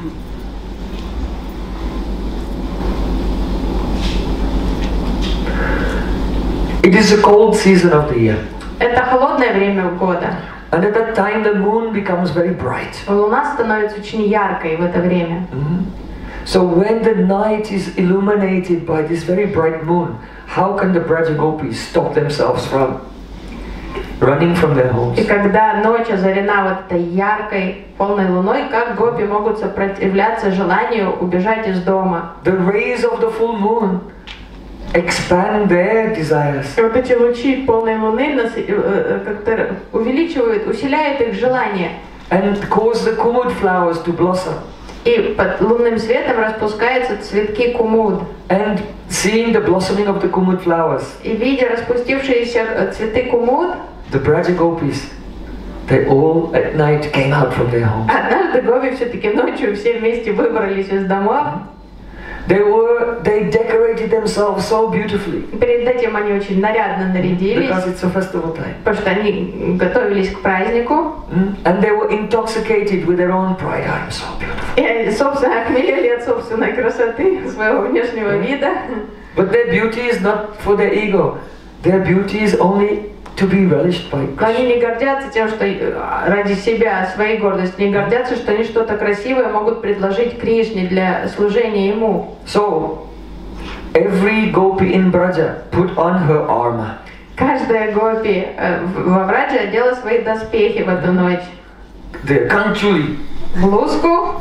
It is a cold season of the year. Это холодное время года. And at that time the moon becomes very bright. Луна становится очень яркой в это время. So when the night is illuminated by this very bright moon, how can the Braja Gopis stop themselves from running from their homes? И когда ночь озарена вот этой яркой, полной луной, как гопи могут сопротивляться желанию убежать из дома? The rays of the full moon expand their desires. И вот эти лучи полной луны как-то увеличивают, усиляют их желание. And cause the kumud flowers to blossom. И под лунным светом распускаются цветки кумуд. And seeing the blossoming of the kumud flowers, И видя распустившиеся цветы кумуд, the Braja Gopis, they all at night came out from their homes. однажды гопи все-таки ночью все вместе выбрались из домов. They decorated themselves so beautifully Перед этим они очень нарядно нарядились, because it's a festival time. потому что они готовились к празднику. And they were intoxicated with their own pride. I'm so beautiful. И они, собственно, охмелели от собственной красоты, своего внешнего вида. But their beauty is not for their ego. Their beauty is only to be relished by Но они Krishna. не гордятся тем, что ради себя, своей гордости, не гордятся, что они что-то красивое могут предложить Кришне для служения Ему. So, every gopi in Braja put on her armor. Каждая гопи во Врадже одела свои доспехи в эту ночь. The kanchuli. Блузку,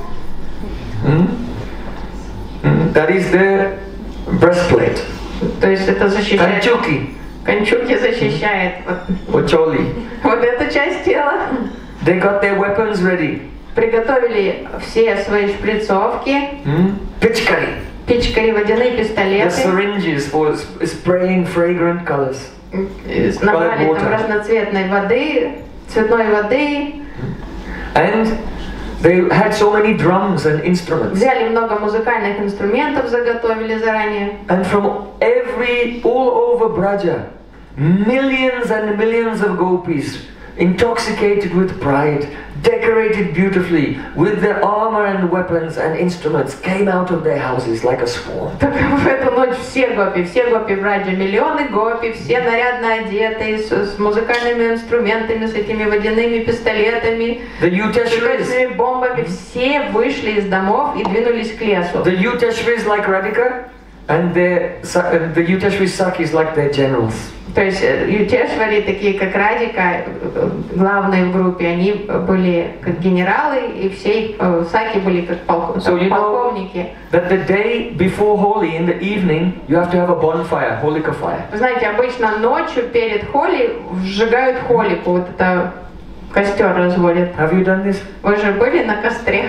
That is the breastplate. то есть это защищает, Kanchuki. кончуки защищает Or choli. вот эту часть тела. They got their weapons ready. Приготовили все свои шприцовки, Pitchkari. пичкали водяные The пистолеты, syringes for spraying fragrant colors. набрали water. там разноцветной воды, цветной воды, And they had so many drums and instruments. взяли много музыкальных инструментов, заготовили заранее. And from all over Braja, millions and millions of gopis, intoxicated with pride, decorated beautifully, with their armor and weapons and instruments, came out of their houses like a swarm. Так в эту ночь все гопи в Браджа, миллионы гопи, все нарядно одетые, с музыкальными инструментами, с этими водяными пистолетами, The с Yuteshwaris, ручными бомбами, все вышли из домов и двинулись к лесу. the Yuteshwaris like Radhika, and the Yuteshwaris Sakis like their generals. То есть Ютешвари, такие как Радика, главные в группе, они были как генералы, и все их саки были как So you know полковники. that the day before Holi, in the evening, you have to have a bonfire, Holika fire. Вы знаете, обычно ночью перед Холи сжигают холику, вот это костер разводят. Have you done this? Вы же были на костре?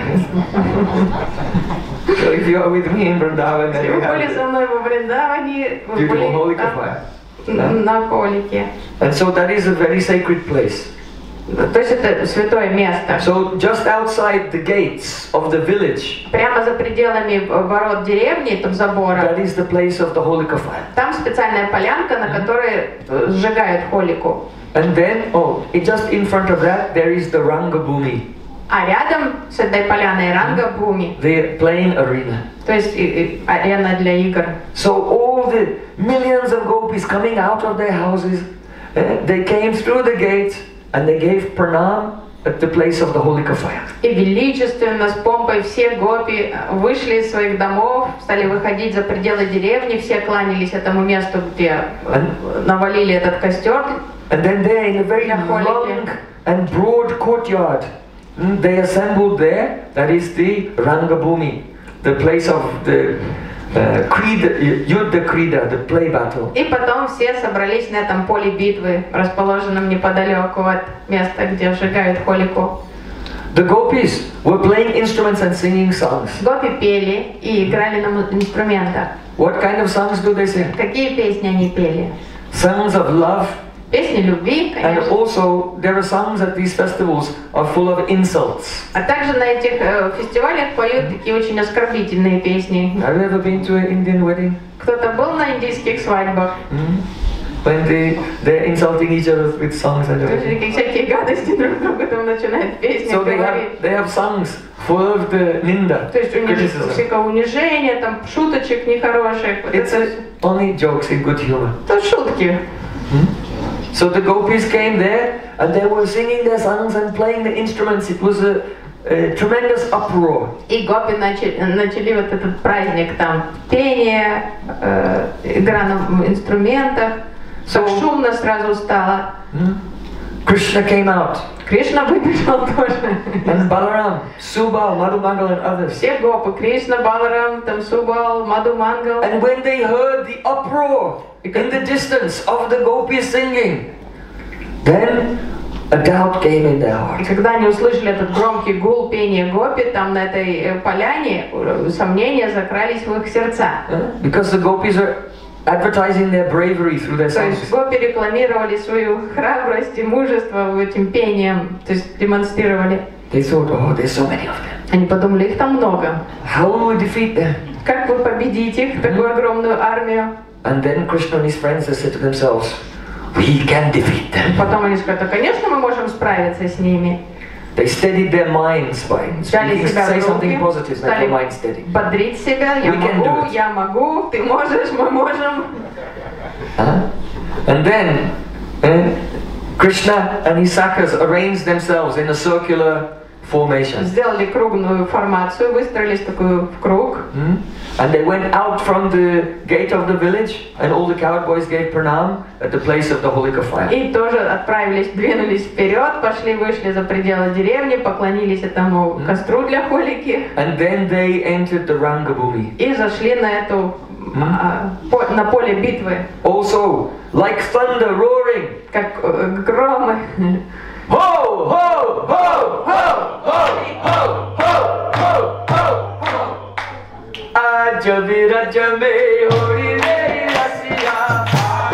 So if you are with me in Vrindavan, then Если we вы были have со мной во Вриндаване, вы beautiful были Holika там, fire. на холике. And so that is a very sacred place. То есть это святое место. So just outside the gates of the village, Прямо за пределами ворот деревни, там забора, that is the place of the Holika fire. там специальная полянка, на которой сжигают холику. And then, just in front of that, there is the Rangabhumi, А рядом с этой поляной Рангабхуми, the playing arena. то есть арена для игр. So all the millions of gopis coming out of their houses, they came through the gates and they gave pranam at the place of the Holika fire. И величественно, с помпой все гопи вышли из своих домов, стали выходить за пределы деревни, все кланялись этому месту, где навалили этот костер. And then there in a very long and broad courtyard, they assembled there, that is the Rangabhumi, the place of the Yuddha Krida, the play battle. И потом все собрались на этом поле битвы, расположенном неподалеку от места, где сжигают холику. The gopis were playing instruments and singing songs. Гопи пели и играли на инструментах. What kind of songs do they sing? Какие песни они пели? Songs of love. Песни любви, And конечно. also, there are songs at these festivals are full of insults. А также на этих фестивалях поют такие очень оскорбительные песни. Have you ever been to an Indian wedding? Кто-то был на индийских свадьбах? When they're insulting each other with songs and everything. Такие всякие гадости друг другу там начинают песни So говорить. they have songs full of the ninda, То есть criticism. всякое унижение, там шуточек нехороших. Вот It's это only jokes in good humor. это шутки. So the gopis came there and they were singing their songs and playing the instruments. It was a tremendous uproar. И гопи начали вот этот праздник, там пение, игра на инструментах. Так шумно сразу стало. Krishna came out. Кришна выбежал тоже. And Balaram, Subal, Madhumangal and others. Все гопы, Кришна, Баларам, там Субал, Мадхумангал. And when they heard the uproar in the distance of the gopis singing, then a doubt came in their И heart. когда они услышали этот громкий гул пения гопи, там на этой поляне сомнения закрались в их сердца. Because the gopis are advertising their bravery through their То есть songs. гопи рекламировали свою храбрость и мужество этим пением, то есть демонстрировали. They thought, oh, there's so many of them. Они подумали, их там много. How will we defeat them? Как вы победите их, такую огромную армию? And then Krishna and his friends they said to themselves, we can defeat them. Потом они сказали, конечно, мы можем справиться с ними. They steadied their minds by Взяли speaking, себя say в something руки, positive, make your mind steady. стали бодрить себя, я We can do могу, it. я могу, ты можешь, мы можем. And then Krishna and his sakas arranged themselves in a circular formation. Сделали круглую формацию, выстроились такую в круг. And they went out from the gate of the village and all the cowboys gave pranam at the place of the Holika fire. И тоже отправились, двинулись вперед, пошли, вышли за пределы деревни, поклонились этому костру для холики And then they entered the Rangabhumi. и зашли на эту на поле битвы, Also, like thunder roaring, как громы, Ho, ho, ho, ho, ho, ho, ho, ho, ho, ho. Ajabi rajame hori re rasiya.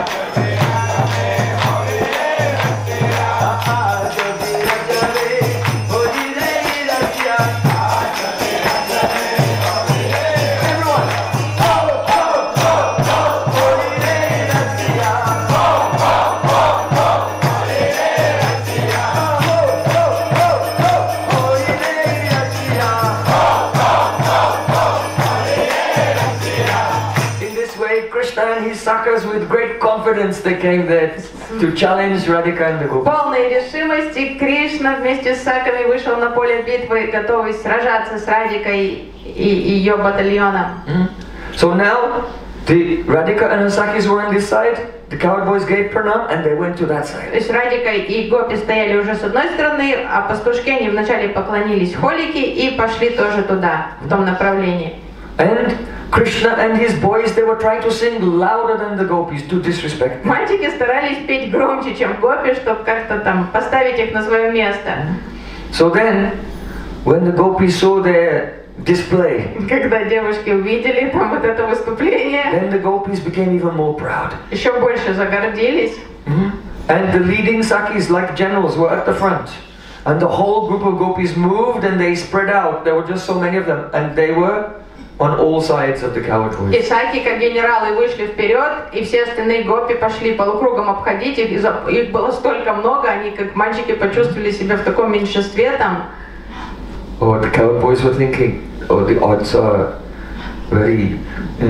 And his Sakas with great confidence they came there to challenge Radhika and the В Gopis. полной решимости Кришна вместе с Саками вышел на поле битвы, готовый сражаться с Радикой и ее батальоном. So now the Radhika and her Sakis were on this side, the coward boys gave pranam and they went to that То side. есть Радика и Гопи стояли уже с одной стороны, а пастушки они вначале поклонились Холике и пошли тоже туда, в том направлении. And Krishna and his boys, they were trying to sing louder than the Gopis to disrespect them. Мальчики старались петь громче, чем Гопи, чтобы как-то там поставить их на свое место. So then, when the Gopis saw their display, Когда девушки увидели там вот это выступление, then the Gopis became even more proud. еще больше загордились. And the leading Sakis, like generals, were at the front. And the whole group of Gopis moved and they spread out. There were just so many of them. And they were on all sides of the coward И boys. Саки, как генералы, вышли вперед, и все остальные Гопи пошли полукругом обходить их. Их было столько много, они как мальчики почувствовали себя в таком меньшинстве там. Oh, the coward boys were thinking, oh, the odds are very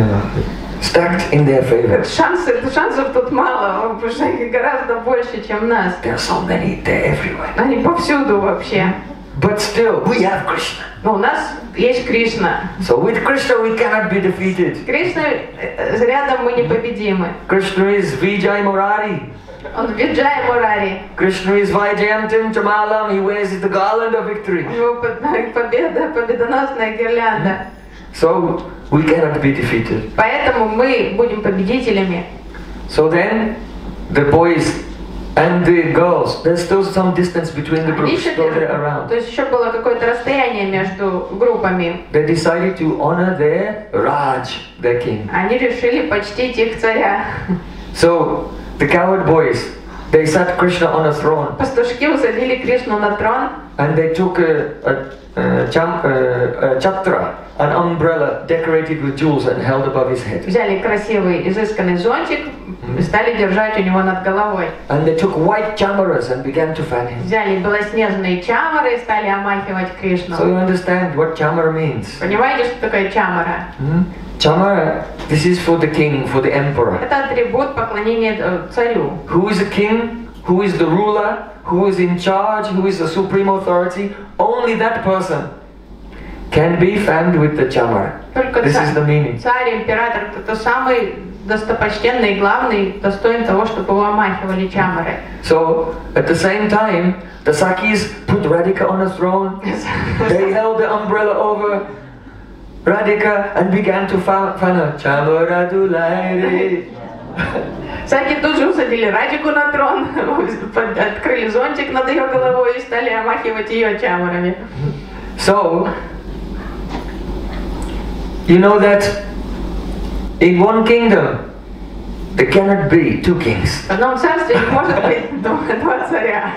stacked in their favor. Шансов тут мало, потому что их гораздо больше, чем нас. There are so many, they're everywhere. Они повсюду вообще. But still, we have Krishna. Но у нас есть Кришна. So with Krishna we cannot be defeated. Кришна рядом мы непобедимы. Krishna is Vijay Murari. Он Виджай Мурари. Krishna is Vaijayantam Chamalam. He wears the garland of victory. У него победа, победоносная гирлянда. So we cannot be defeated. Поэтому мы будем победителями. So then the boys and the girls, there's still some distance between the groups, though they're around. То есть еще было какое-то расстояние между группами. They decided to honor their Raj, their king. Они решили почтить их царя. So the coward boys, they sat Krishna on a throne. Пастушки усадили Кришну на трон. And they took a chatra, an umbrella decorated with jewels and held above his head. Взяли красивый, изысканный зонтик и стали держать у него над головой. And they took white chamaras and began to fan him. Взяли белоснежные чамары и стали омахивать Кришну. So you understand what chamara means? Понимаете, что такое чамара? Chamara, this is for the king, for the emperor. Это атрибут поклонения царю. Who is the king? Who is the ruler? Who is in charge? Who is the supreme authority? Only that person can be fanned with the chamara. Только This is the meaning. царь, император, кто самый достопочтенный и главный, достоин того, чтобы его омахивали чамары. So, at the same time, the Sakis put Radhika on a throne. They held the umbrella over Radhika and began to fan her. Chamara dulaire. Саки тут же усадили Радику на трон, открыли зонтик над ее головой и стали омахивать ее чамарами. So, you know that in one kingdom there cannot be two kings. В одном царстве не может быть два царя.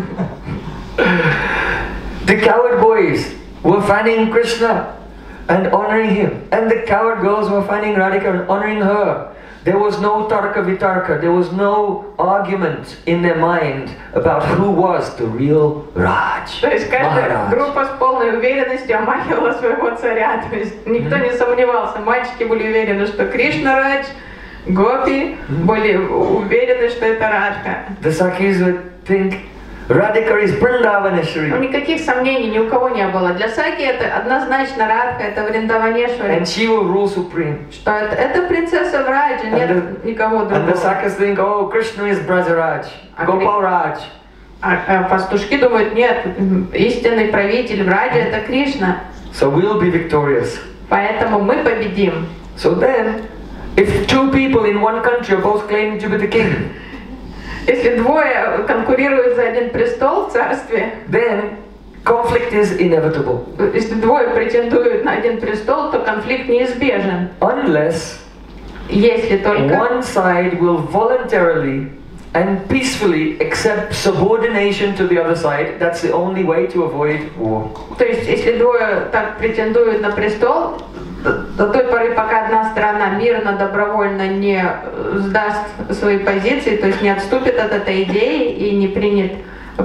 The coward boys were fanning Krishna and honoring him, and the coward girls were fanning Radhika and honoring her. There was no tarka vitarka, there was no argument in their mind about who was the real Raj, То есть каждая Maharaj. группа с полной уверенностью омахивала своего царя. То есть никто не сомневался. Мальчики были уверены, что Кришна Радж, Гопи были уверены, что это Радха. The Sakis would think Radhika is Но Vrindavaneshwari никаких сомнений ни у кого не было. Для Саки это однозначно Радха, это Вриндаванешвари. and she will rule supreme. Что это принцесса Враджа, нет никого And the другого. Sakas think, oh, Krishna is Brajaraj, Gopal Raj. А пастушки думают, нет, истинный правитель Враджа это Кришна. So we'll be victorious. Поэтому мы победим. So then, if two people in one country are both claiming to be the king, Если двое конкурируют за один престол в царстве, then conflict is inevitable. если двое претендуют на один престол, то конфликт неизбежен. Unless Если только one side will voluntarily and peacefully accept subordination to the other side, that's the only way to avoid war. То есть, если двое так претендуют на престол, до той поры, пока одна сторона мирно, добровольно не сдаст свои позиции, то есть не отступит от этой идеи и не примет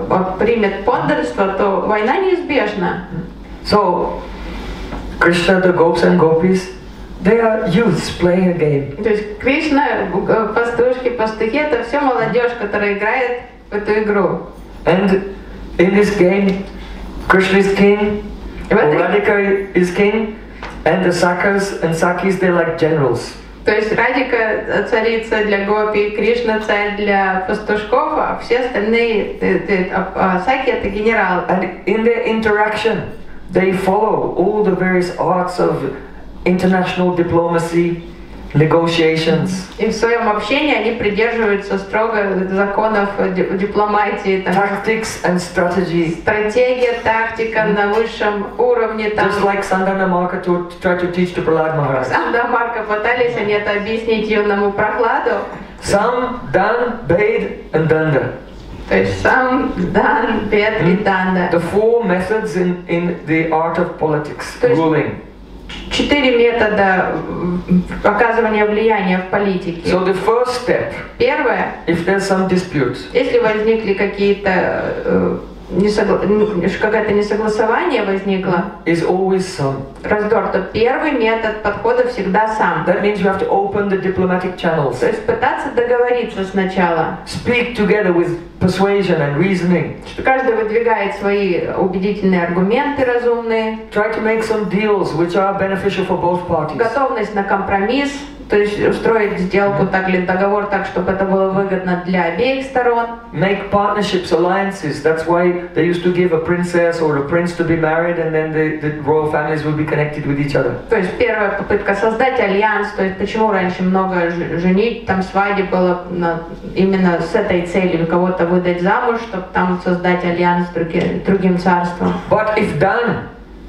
подданство, то война неизбежна. So, Krishna, the gopis and gopis, they are youths playing a game. То есть Кришна, пастушки, пастухи — это все молодежь, которая играет в эту игру. And in this game, Krishna is king, Radhika is king, and the Sakas and Sakis, they're like generals. То есть Радика царица для гопи, Кришна царь для пастушков, а все остальные Саки — это генерал. And in their interaction, they follow all the various arts of international diplomacy, negotiations, И в своем общении они придерживаются строго законов дипломатии, там, tactics and strategy. стратегия, тактика на высшем уровне. Там, Just like Sandana Marka tried to teach to Prahlad Maharaj. Санда Марка пытались они это объяснить юному Прохладу. Sam, Dan, Bed, and Danda. То есть Сам, Дан, Бед и Данда. The four methods in the art of politics, То есть ruling. 4 метода оказывания влияния в политике. So the first step, Первое, if there's some disputes, если возникли какие-то какое-то несогласование возникло, is always some. раздор, то первый метод подхода всегда сам. That means you have to open the diplomatic channels. То есть пытаться договориться сначала. Speak together with persuasion and reasoning. Что каждый выдвигает свои убедительные аргументы разумные. Try to make some deals which are beneficial for both parties. Готовность на компромисс. То есть устроить сделку так или договор так, чтобы это было выгодно для обеих сторон. Make partnerships, alliances. That's why they used to give a princess or a prince to be married, and then the royal families will be connected with each other. То есть первая попытка создать альянс. То есть почему раньше много женить, там свадеб было именно с этой целью, кого-то выдать замуж, чтобы там создать альянс с другим царством. But if done,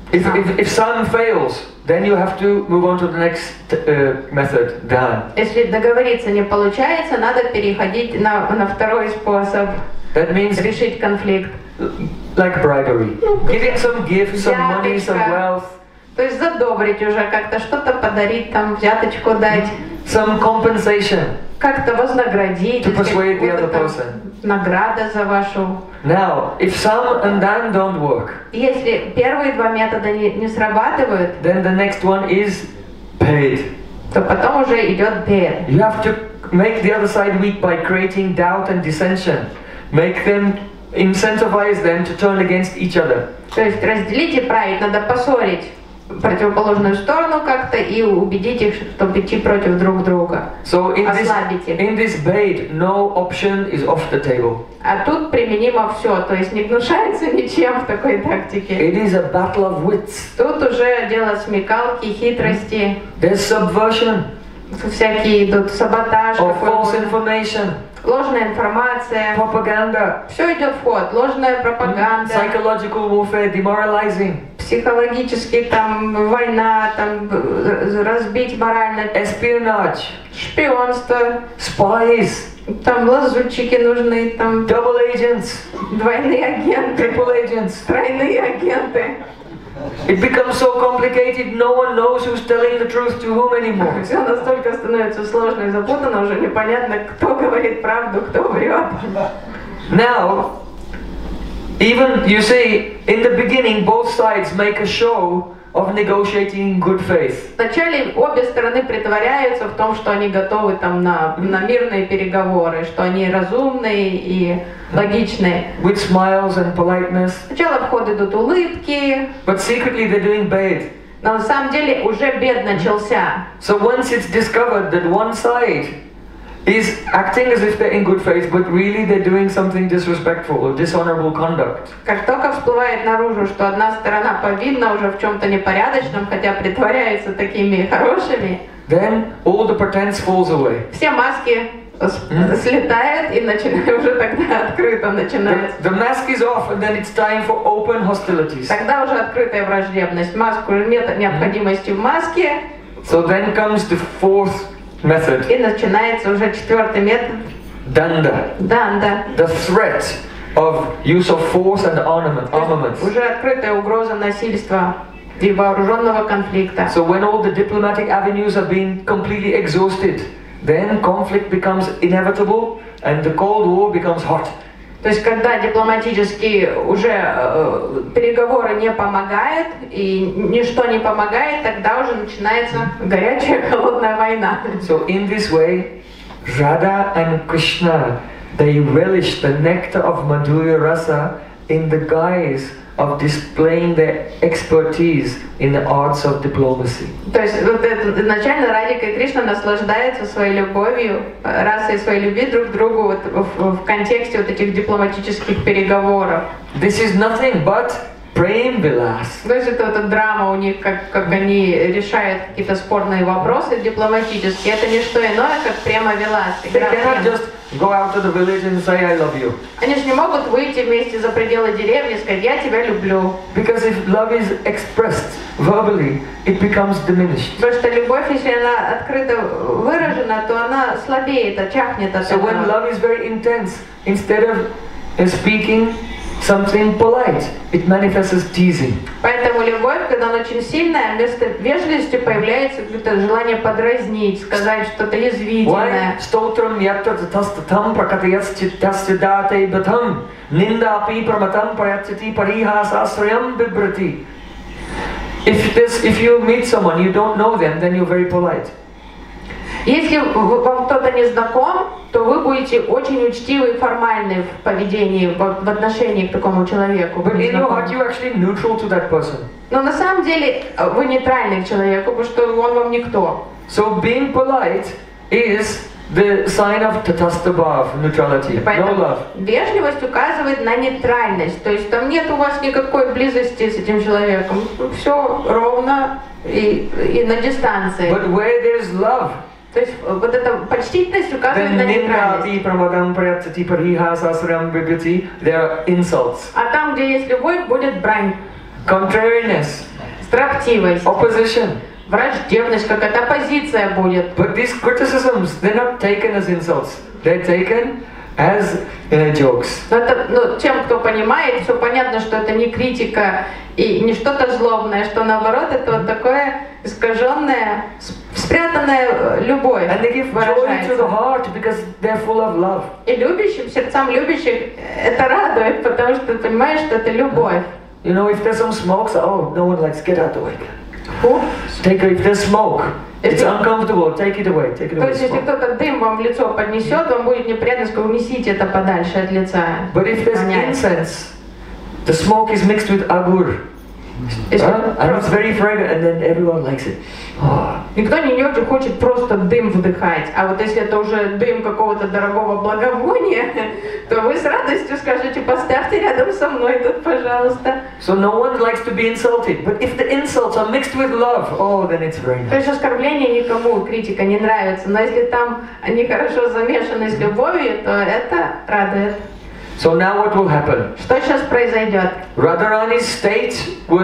if some fails, then you have to move on to the next method, done. Если договориться не получается, надо переходить на второй способ That means решить конфликт. like bribery. Giving some gifts, some money, some wealth. То есть задобрить уже, как-то что-то подарить, там взяточку дать. Some compensation. Как-то вознаградить. To persuade the other person. Награда за вашу. Now, if some and then don't work, если первые два метода не срабатывают, then the next one is paid. то потом уже идет бед. You have to make the other side weak by creating doubt and dissension. Make them, incentivize them to turn against each other. То есть разделить и править, надо поссорить противоположную сторону как-то и убедить их, чтобы идти против друг друга. So in Ослабить их. this bait, no option is off the table. А тут применимо все, то есть не гнушается ничем в такой тактике. It is a battle of wits. Тут уже дело смекалки, хитрости, There's subversion всякие идут саботаж, or какой false угодно. information, Ложная информация, propaganda, все идет в ход, ложная пропаганда, psychological warfare, demoralizing, психологически там война, там разбить морально, espionage, шпионство, spies, там лазутчики нужны, там double agents, двойные агенты, triple agents. тройные агенты. It becomes so complicated, no one knows who's telling the truth to whom anymore. Все настолько становится сложно и запутанно, уже непонятно, кто говорит правду, кто врет. Now, even you see, in the beginning, both sides make a show of negotiating in good faith. Вначале обе стороны притворяются в том, что они готовы там на мирные переговоры, что они разумные и логичные. With smiles and politeness, Сначала в ход идут улыбки, but secretly they're doing bad. но на самом деле уже бед начался. So once it's discovered that one side is acting as if they're in good faith, but really they're doing something disrespectful or dishonorable conduct, Как только всплывает наружу, что одна сторона повинна уже в чем-то непорядочном, хотя притворяются такими хорошими, then all the pretense falls away. все маски слетает и начинает уже тогда открыто начинается. The mask is off and then it's time for open hostilities. Тогда уже открытая враждебность. Маску нет необходимости в маске. So then comes the fourth method. И начинается уже четвертый метод. Danda. Данда. The threat of use of force and armaments. Уже открытая угроза насильства и вооруженного конфликта. So when all the diplomatic avenues have been completely exhausted, then conflict becomes inevitable and the Cold War becomes hot. То есть, когда дипломатические уже переговоры не помогают и ничто не помогает, тогда уже начинается горячая холодная война. So in this way, Radha and Krishna, they relish the nectar of Madhurya Rasa in the guise of displaying their expertise in the arts of diplomacy. То есть вот это, изначально Радика и Кришна наслаждаются своей любовью, расой своей любви друг к другу вот в контексте вот этих дипломатических переговоров. This is nothing but Prem Vilas. То есть это вот эта драма у них, как они решают какие-то спорные вопросы дипломатические. Это не что иное, как према Вилас. They cannot just go out to the village and say I love you. Они же не могут выйти вместе за пределы деревни и сказать я тебя люблю. Because if love is expressed verbally, it becomes diminished. Потому что любовь, если она открыто выражена, то она слабеет, чахнет от So when этого. love is very intense, instead of speaking something polite, it manifests as teasing. Поэтому любовь, когда она очень сильная, вместо вежливости появляется какое-то желание подразнить, сказать что-то язвительное. Why? Stotram yatta tastatam prakatayasya date batam ninda api pramatam prayatsati parihasasrayam bibrati. If you meet someone, you don't know them, then you're very polite. Если вам кто-то не знаком, то вы будете очень учтивы и формальны в поведении, в отношении к такому человеку. But in your heart, you're actually neutral to that person. Но на самом деле вы нейтральны к человеку, потому что он вам никто. So being polite is the sign of tatastha bhav, neutrality, no Поэтому love. вежливость указывает на нейтральность, то есть там нет у вас никакой близости с этим человеком, все ровно и на дистанции. But where there's love, То есть вот эта почтительность указывает на then ninda нейтральность. api pramadam prayatsati parihasasrayam bibrati, there are insults, А там, где есть любовь, будет брань, contrariness, строптивость, opposition. враждебность, какая-то оппозиция будет. But these criticisms, they're not taken as insults. They're taken as jokes. Но это, тем, кто понимает, все понятно, что это не критика и не что-то злобное, что наоборот, это вот такое искаженное, спрятанная любовь And they give joy to the выражается. heart because they're full of love. И любящим, сердцам любящих это радует, потому что ты понимаешь, что это любовь. You know, if there's some smoke, so, oh, no one likes, get out the way. Фу. Take it, if there's smoke, it's Если- uncomfortable, take it away, take it То away. есть, если smoke. кто-то дым вам в лицо поднесет, вам будет неприятно, сказать, унесите это подальше от лица. But if there's Понять. incense, the smoke is mixed with agur. Если And it's very fragrant, and then everyone likes it. Oh. никто не очень хочет просто дым вдыхать, а вот если это уже дым какого-то дорогого благовония, то вы с радостью скажете, поставьте рядом со мной тут, пожалуйста. So no one likes to be insulted. But if the insults are mixed with love, oh, then it's very То nice. есть оскорбление никому, критика не нравится, но если там они хорошо замешаны с любовью, то это радует. So now what will happen? Что сейчас произойдет? Radharani's state were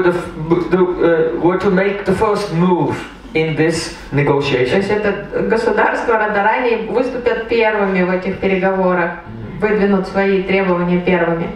were to make the first move in this То negotiation. есть это государство Радарани выступят первыми в этих переговорах, выдвинут свои требования первыми.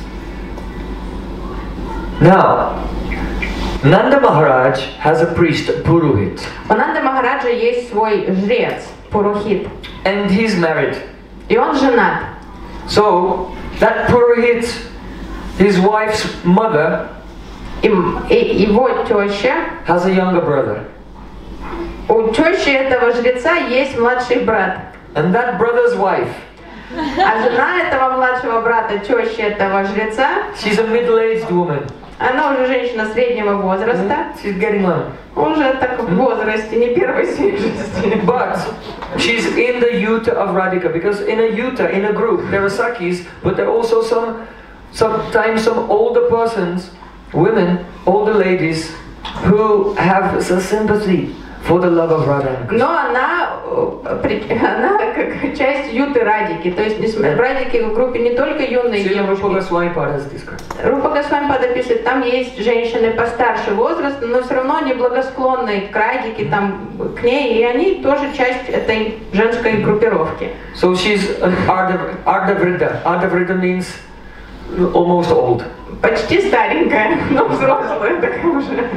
Now, Nanda Maharaj has a priest, Purohit, У Нанды Махараджа есть свой жрец, Пурухит, and he's married. и он женат. So that Purohit, his wife's mother, И его теща, has a younger brother, у тещи этого жреца есть младший брат. and that brother's wife, А жена этого младшего брата, тещи этого жреца, she's a middle-aged woman. она уже женщина среднего возраста, She's getting on. уже так в возрасте, не первой свежести. But she's in the yuta of Radhika, because in a yuta, in a group, there are sakis, but there are also sometimes some older persons, women, older ladies, who have a sympathy for the love of Radha and Krishna. Но она как часть юты Радики. То есть в Радике в группе не только юные Srila Rupa девушки. Goswami Pada has described. Рупа Госвами пишет, там есть женщины постарше возраста, но все равно они благосклонны к Радике, там, к ней, и они тоже часть этой женской группировки. So she's an Ardhavriddha. Ardhavriddha means almost old. Почти старенькая, но взрослая такая уже.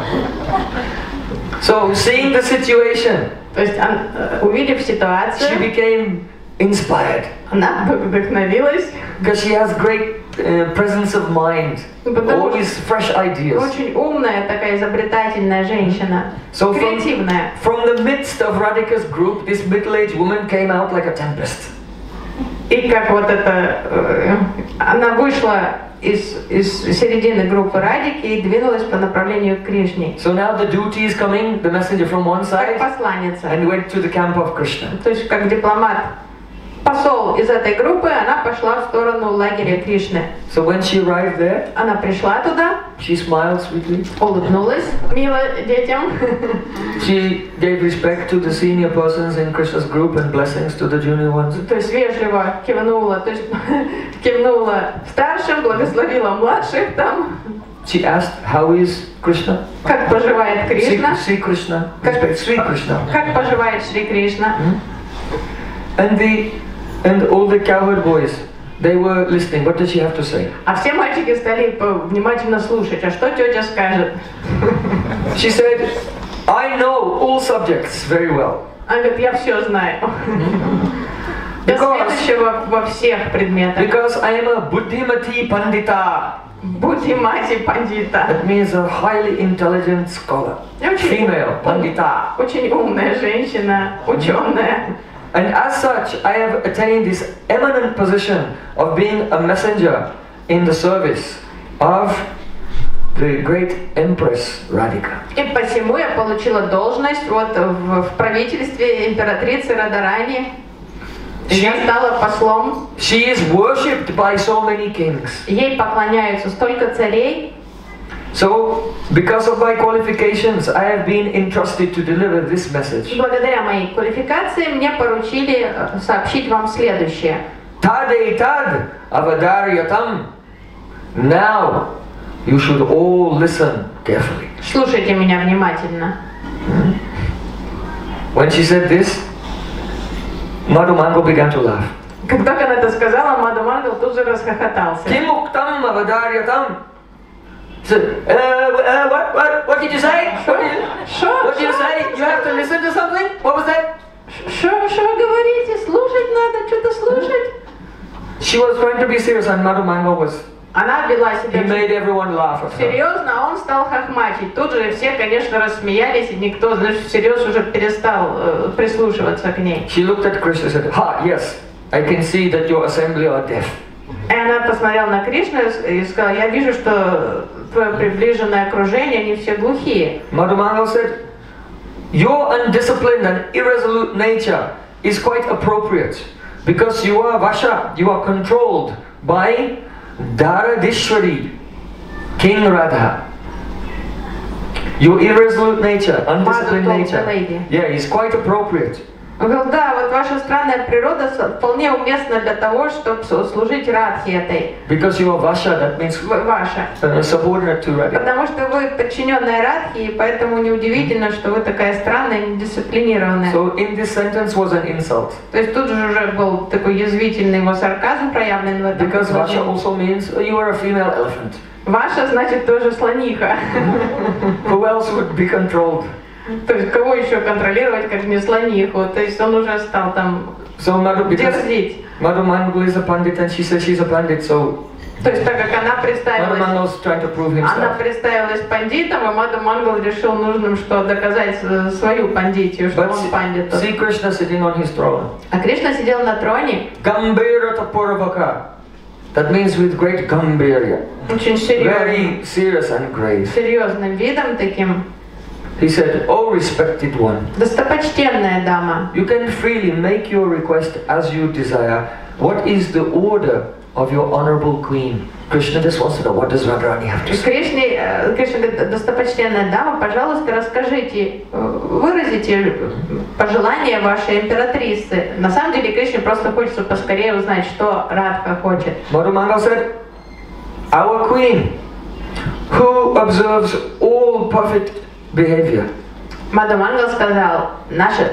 So seeing the situation, То есть, увидев she ситуацию, became inspired она вдохновилась. because she has great presence of mind, always fresh ideas. Очень умная, такая изобретательная женщина, So креативная. from the midst of Radhika's group, this middle-aged woman came out like a tempest. И как вот это, она вышла из середины группы Радики и двинулась по направлению к Кришне. So now the duty is coming, the messenger from one Как side, посланница. and went to the camp of Krishna. То есть как дипломат. Посол из этой группы, она пошла в сторону лагеря Кришны. So when she arrived there, Она пришла туда, she smiled sweetly. улыбнулась мило детям. She gave respect to the senior persons in Krishna's group and blessings to the junior ones. То есть вежливо кивнула, то есть кивнула старшим, благословила младших там. She asked, how is Krishna? Как поживает Кришна? Sri Krishna. Respect Sri Krishna. Как поживает Шри Кришна? And all the cowherd boys, they were listening. What did she have to say? А все мальчики стали внимательно слушать, а что тетя скажет? She said, I know all subjects very well. Она говорит, я все знаю. Я следующего во всех предметах. Because I am a Buddhimati Pandita. Буддхимати пандита. That means a highly intelligent scholar. Female Pandita. Очень умная женщина, ученая. And as such, I have attained this eminent position of being a messenger in the service of the great Empress Radhika. И посему я получила должность вот в правительстве императрицы Радарани. Я стала послом. She is worshipped by so many kings. Ей поклоняются столько царей. So, because of my qualifications, I have been entrusted to deliver this message. Благодаря моей квалификации мне поручили сообщить вам следующее. Tadetad avadaryatam. Now, you should all listen carefully. Слушайте меня внимательно. When she said this, Madhu Mangal began to laugh. Когда она это сказала, Мадху Мангал тут же расхохотался. Kimuktam avadaryatam. So, what did you say? What did you say? You have to listen to something? What was that? Что вы говорите? Слушать надо, что-то слушать. She was trying to be serious and Madhu Mangal was... Она вела He себя made everyone laugh at her. серьезно, а он стал хохмачить. Тут же все, конечно, рассмеялись, и никто, значит, всерьез уже перестал прислушиваться к ней. She looked at Krishna and said, "Ha, yes, I can see that your assembly are deaf." И она посмотрела на Кришну и сказала, я вижу, что твое приближенное окружение, они все глухие. Madhu Mangal said, "Your undisciplined and irresolute nature is quite appropriate because you are Vasha, you are controlled by Dharadishwari, King Radha. Your irresolute nature, undisciplined nature, yeah, is quite appropriate." Он говорил, да, вот ваша странная природа вполне уместна для того, чтобы служить Радхе этой. Because you are Vasha, that means Ваша. Subordinate to Radha. Потому что вы подчиненная Радхе, и поэтому неудивительно, что вы такая странная, недисциплинированная. So in this sentence was an insult. То есть тут же уже был такой язвительный его сарказм проявлен в этом. Because Vasha also means you are a female elephant. Ваша значит тоже слониха. Who else would be controlled? То есть кого еще контролировать, как не слониху? То есть он уже стал там дерзить. Madhu Mangal is a pandit and she says she's a pandit, so То есть так как она Madhu Mangal is trying to prove она himself. представилась пандитом, и Мадху Мангал решил нужным, что доказать свою пандитию, что But он пандит. see Krishna sitting on his throne. А Кришна сидел на троне, Gambhira Tapuravaka. That means with great gambhirya. очень Very serious and grave. серьезным видом таким. He said, "Oh respected one, Достопочтенная дама, you can freely make your request as you desire, what is the order of your honorable queen? Krishna just wants to know, what does Radharani have to say? Кришна говорит, достопочтенная дама, пожалуйста, расскажите, выразите пожелания вашей императрицы. На самом деле Кришне просто хочется поскорее узнать, что Радха хочет. Madhumangal said, our queen, who observes all perfect behavior. Madhumangal сказал, наша...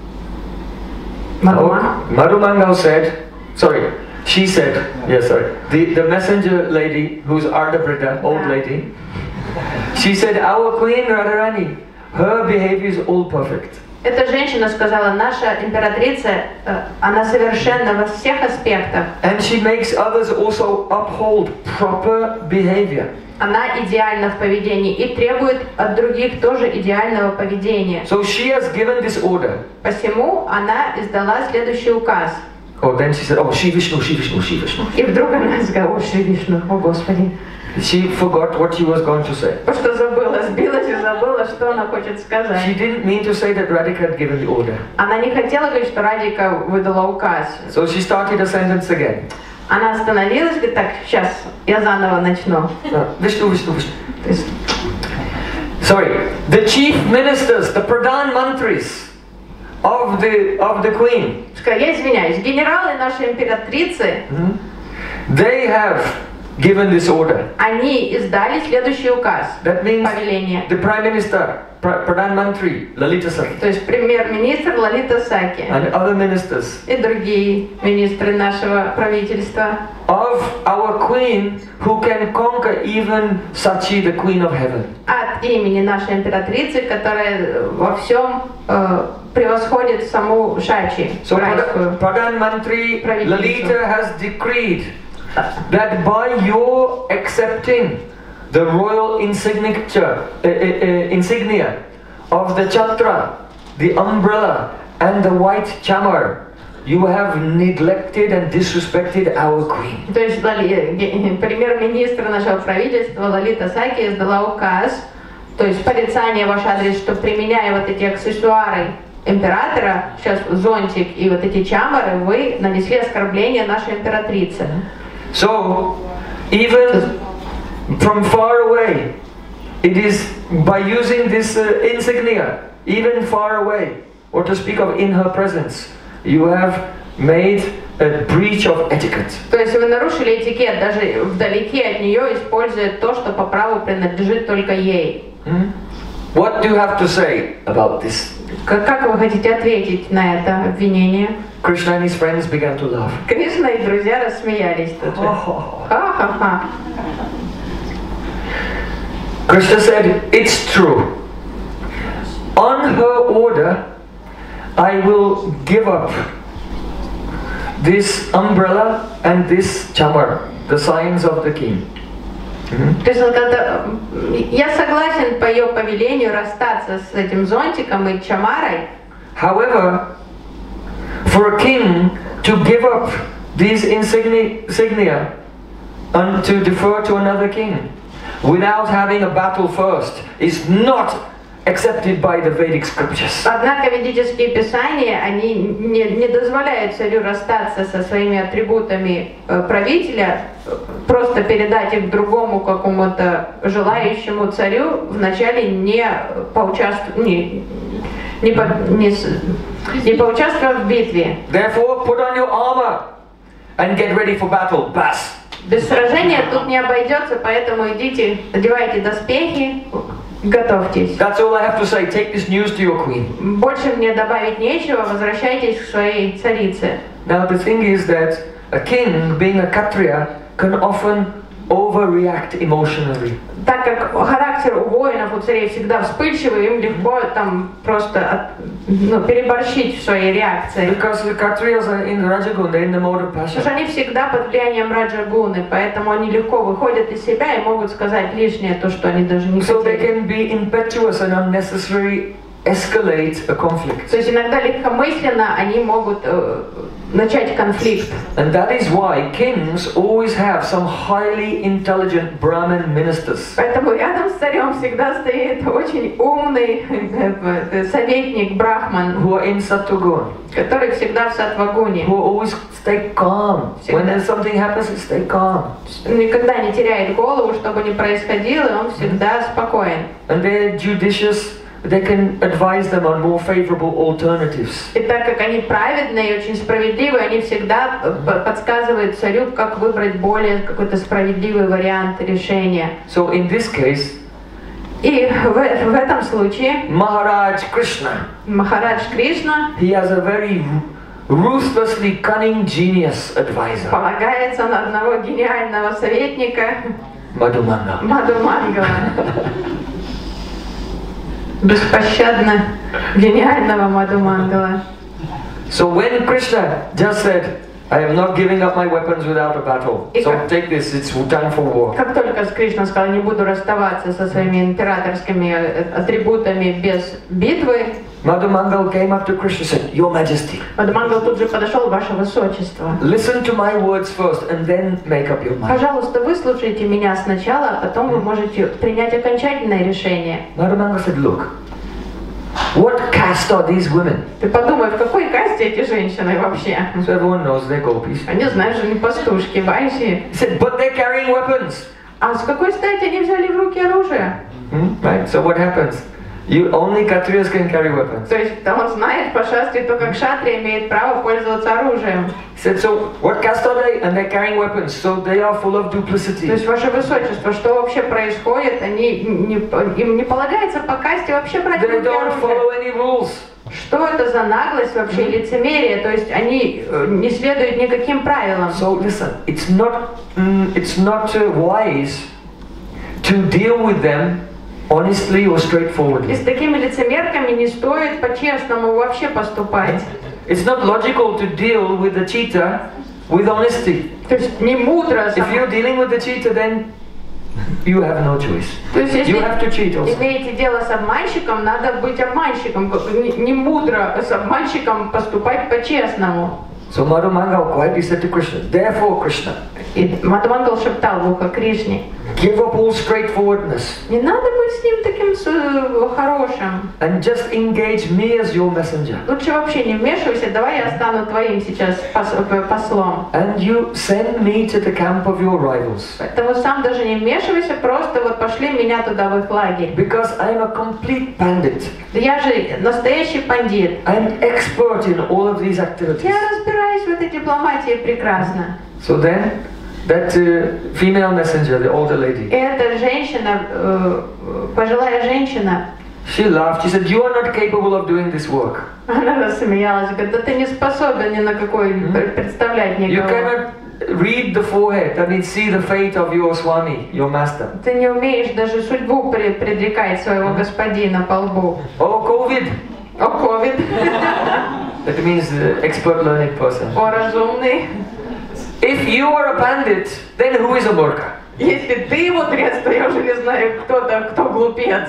Madhumangal said, sorry, she said, yes, sorry, the messenger lady, who's Ardhabrita, old lady, she said, our queen Radharani, her behavior is all perfect. Эта женщина сказала, наша императрица, она совершенна во всех аспектах. And she makes others also uphold proper behavior. Она идеальна в поведении и требует от других тоже идеального поведения. So she has given this order. Посему она издала следующий указ. Oh, then she said, oh, Shri Vishnu, Shri Vishnu, Shri Vishnu. И вдруг она сказала, о, Шри Вишну, о Господи. She forgot what she was going to say. Что забыла, сбилась и забыла, что она хочет сказать. She didn't mean to say that Radhika had given the order. Она не хотела говорить, что Радика выдала указ. So she started a sentence again. Она остановилась и говорит, так, сейчас я заново начну. Vishnu, Vishnu, Vishnu. Sorry, the chief ministers, the Pradhan Mantris of the Queen. Я извиняюсь, генералы нашей императрицы, they have given this order. Они издали следующий указ. That means повеление. the Prime Minister, Pradhan Mantri, Lalita Sakhi. То есть премьер-министр Лалита Саки. And other ministers. И другие министры нашего правительства. Of our Queen, who can conquer even Sachi, the Queen of Heaven. От имени нашей императрицы, которая во всем превосходит саму Шачи. So Pradhan Mantri Lalita has decreed that by your accepting the royal insignia of the chatra, the umbrella and the white chamar, you have neglected and disrespected our queen. То есть премьер-министр нашего правительства Лалита Саки издала указ, то есть порицание в ваш адрес, что применяя вот эти аксессуары императора, сейчас зонтик и вот эти чамары, вы нанесли оскорбление нашей императрице. So, even from far away, it is by using this insignia, even far away, or to speak of in her presence, you have made a breach of etiquette. То есть вы нарушили этикет даже вдалеке от нее, используя то, что по праву принадлежит только ей. What do you have to say about this? Как вы хотите ответить на это обвинение? Krishna and his friends began to laugh. Кришна и друзья рассмеялись тут же. Ха-ха-ха. Krishna said, it's true. On her order, I will give up this umbrella and this chamar, the signs of the king. То есть он когда я согласен по ее повелению расстаться с этим зонтиком и чамарой. However, for a king to give up these insignia and to defer to another king without having a battle first is not accepted by the Vedic scriptures. Однако ведические писания, они не дозволяют царю расстаться со своими атрибутами правителя, просто передать их другому какому-то желающему царю, вначале не поучаствовав в битве. Therefore, put on your armor and get ready for battle. Bas. Без сражения тут не обойдется, поэтому идите, одевайте доспехи, готовьтесь. That's all I have to say. Take this news to your queen. Больше мне добавить нечего, возвращайтесь к своей царице. Now the thing is that a king, being a Kshatriya, can often overreact emotionally. Так как характер у воинов, у царей всегда вспыльчивый, им легко там просто переборщить в своей реакции. Because the Kshatriyas are in Rajagun, they're in the mode of passion. Потому что они всегда под влиянием раджагуны, поэтому они легко выходят из себя и могут сказать лишнее, то, что они даже не So they хотели. can be impetuous and unnecessary escalate a conflict. То есть иногда легкомысленно они могут начать конфликт. And that is why kings always have some highly intelligent Brahmin ministers. Поэтому рядом с царем всегда стоит очень умный советник Брахман, Who are in Sattvagun, который всегда в сатвагуне. who always stay calm. When there's something happens, they stay calm. Никогда не теряет голову, что бы ни происходило, он всегда спокоен. And they're judicious, they can advise them on more favorable alternatives. И так как они праведные и очень справедливые, они всегда подсказывают царю, как выбрать более какой-то справедливый вариант решения. So in this case, И в этом случае Maharaj Krishna, Махарадж Кришна he has a very ruthlessly cunning genius advisor, полагается на одного гениального советника Madhumanga. Мадхумангала. Беспощадно гениального Мадхумангала. So when Krishna just said, I am not giving up my weapons without a battle. So take this, it's time for war. Как только Кришна сказал, не буду расставаться со своими императорскими атрибутами без битвы, Madhumangal came up to Krishna and said, Your Majesty, Мадхумангал тут же подошел: Ваше Высочество, listen to my words first and then make up your mind. пожалуйста, выслушайте меня сначала, а потом вы можете принять окончательное решение. Madhumangal said, Look, what caste are these women? Ты подумай, в какой касте эти женщины вообще? So everyone knows they're gopis. Они, знаешь, же не пастушки, вайши. He said, but they're carrying weapons. А с какой стати они взяли в руки оружие? Right, so what happens? Only Kshatriyas can carry weapons. То есть он знает по шастре, только кшатрия имеет право пользоваться оружием. He said, so what caste are they? And they're carrying weapons, so they are full of duplicity. То есть, Ваше Высочество, что вообще происходит? Им не полагается по касте вообще брать в They руки don't follow оружие. any rules. Что это за наглость вообще, лицемерие? То есть они не следуют никаким правилам. So listen, it's not wise to deal with them honestly or И straightforwardly. с такими лицемерками не стоит по-честному вообще поступать. It's not logical to deal with the cheetah with honesty. То есть не мудро. If you're dealing with the cheetah, then you have no choice. То есть если You have to cheat also. имеете дело с обманщиком, надо быть обманщиком. Не мудро с обманщиком поступать по-честному. So Madhumangal quietly said to Krishna, therefore Krishna, И Мадхумангал шептал в ухо Кришне: give up all straightforwardness не надо быть с ним таким хорошим. and just engage me as your messenger. Лучше вообще не вмешивайся, давай я стану твоим сейчас послом. And you send me to the camp of your rivals. Поэтому сам даже не вмешивайся, просто вот пошли меня туда в их лагерь. Because I am a complete bandit. Да я же настоящий пандит. I am expert in all of these activities. Я разбираюсь в этой дипломатии прекрасно. So then, that female messenger, the older lady, И эта женщина, пожилая женщина, she laughed. She said, you are not capable of doing this work. она рассмеялась, говорит: да ты не способен ни на какой представлять You никого. cannot read the forehead, that means see the fate of your Swami, your master. Ты не умеешь даже судьбу предрекать своего господина по лбу. Oh, COVID. О, ковид. That means the expert learned person. О, разумный. If you are a bandit, then who is a murka? Если ты мудрец, то я уже не знаю, кто глупец.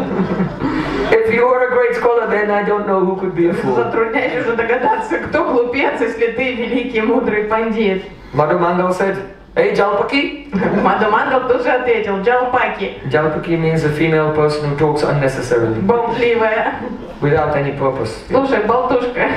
If you are a great scholar, then I don't know who could be a fool. Затрудняюсь уже догадаться, кто глупец, если ты великий мудрый пандит. Madhumangal said, hey Jalpaki. Мадхумангал тут же ответил: Джалпаки, Jalpaki means a female person who talks unnecessarily, болтливая. without any purpose. Слушай, болтушка.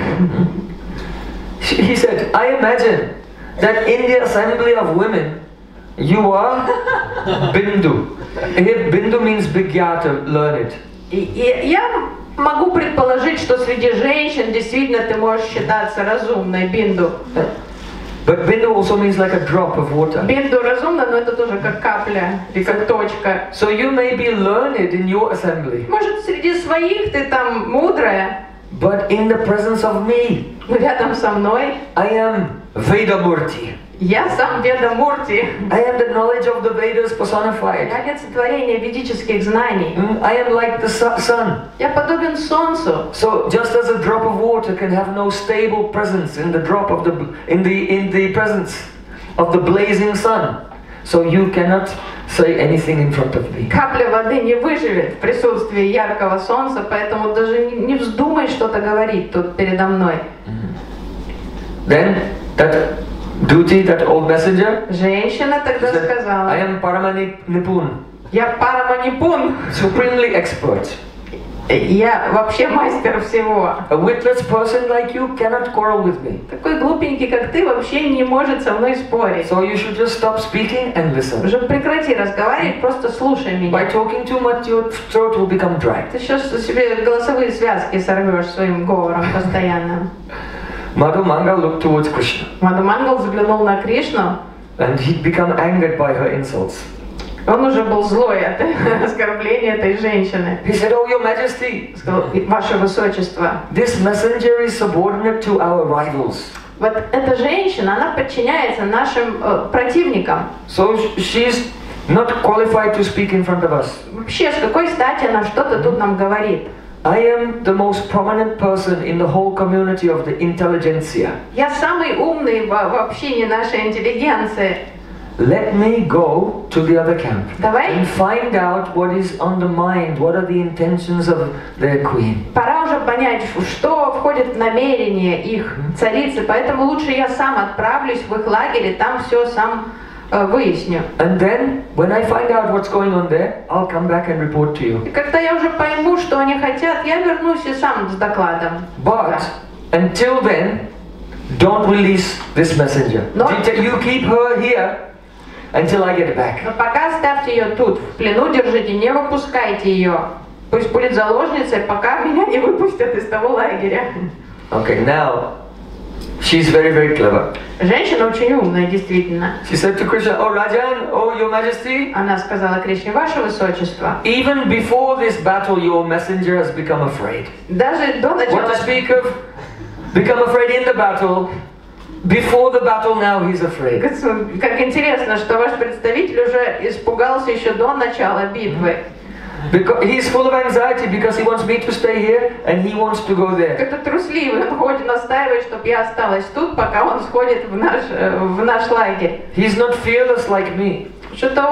He said, I imagine that in the assembly of women, you are Bindu. Here, Bindu means Bigyata, learned. И я могу предположить, что среди женщин действительно ты можешь считаться разумной, Бинду. But Bindu also means like a drop of water. Бинду разумна, но это тоже как капля или как точка. So you may be learned in your assembly, Может, среди своих ты там мудрая, but in the presence of me, но рядом со мной I am Vedamurti. я сам Веда Мурти. I am the knowledge of the Vedas personified. Я олицетворение ведических знаний. I am like the sun. Я подобен солнцу. So just as a drop of water can have no stable presence in the presence of the blazing sun, so you cannot say anything in front of me. Капля воды не выживет в присутствии яркого солнца, поэтому даже не вздумай что-то говорить тут передо мной. Then that Duti, that old messenger, Женщина тогда said, I сказала: am Paramanipun, я Параманипун, supremely expert. я вообще мастер всего. A witless person like you cannot quarrel with me. Такой глупенький, как ты, вообще не может со мной спорить. So you should just stop speaking and listen. Уже прекрати разговаривать, просто слушай By меня. talking too much, your throat will become dry. Ты сейчас себе голосовые связки сорвешь своим говором постоянно. Madhu Mangal looked towards Krishna Мадхумангал заглянул на Кришну, and he'd become angered by her insults. он уже был злой от оскорбления этой женщины. He said, Oh, your majesty, Сказал: ваше высочество, this messenger is subordinate to our rivals. вот эта женщина, она подчиняется нашим противникам. So she's not qualified to speak in front of us. Вообще, с какой стати она что-то тут нам говорит? I am the most prominent person in the whole community of the intelligentsia. Я самый умный в общине нашей интеллигенции. Let me go to the other camp Давай, and find out what is on the mind, what are the intentions of their queen. пора уже понять, что входит в намерение их царицы, поэтому лучше я сам отправлюсь в их лагерь и там все сам выясню. And then, when I find out what's going on there, I'll come back and report to you. И когда я уже пойму, что они хотят, я вернусь и сам с докладом. But until then, don't release this messenger. No. You keep her here until I get back. Но пока оставьте ее тут, в плену держите, не выпускайте ее. Пусть будет заложницей, пока меня не выпустят из того лагеря. Okay, now she's very, very clever. Женщина очень умная, действительно. She said to Krishna, Oh Rajan, oh your majesty, Она сказала Кришне: ваше высочество, even before this battle your messenger has become afraid. даже до What начала... to speak of become afraid in the battle, before the battle now he's afraid. Как интересно, что ваш представитель уже испугался еще до начала битвы. Because he's full of anxiety because he wants me to stay here and he wants to go there. Как-то трусливый, он ходит, настаивает, чтобы я осталась тут, пока он сходит в наш лагерь. He's not fearless like me. Что-то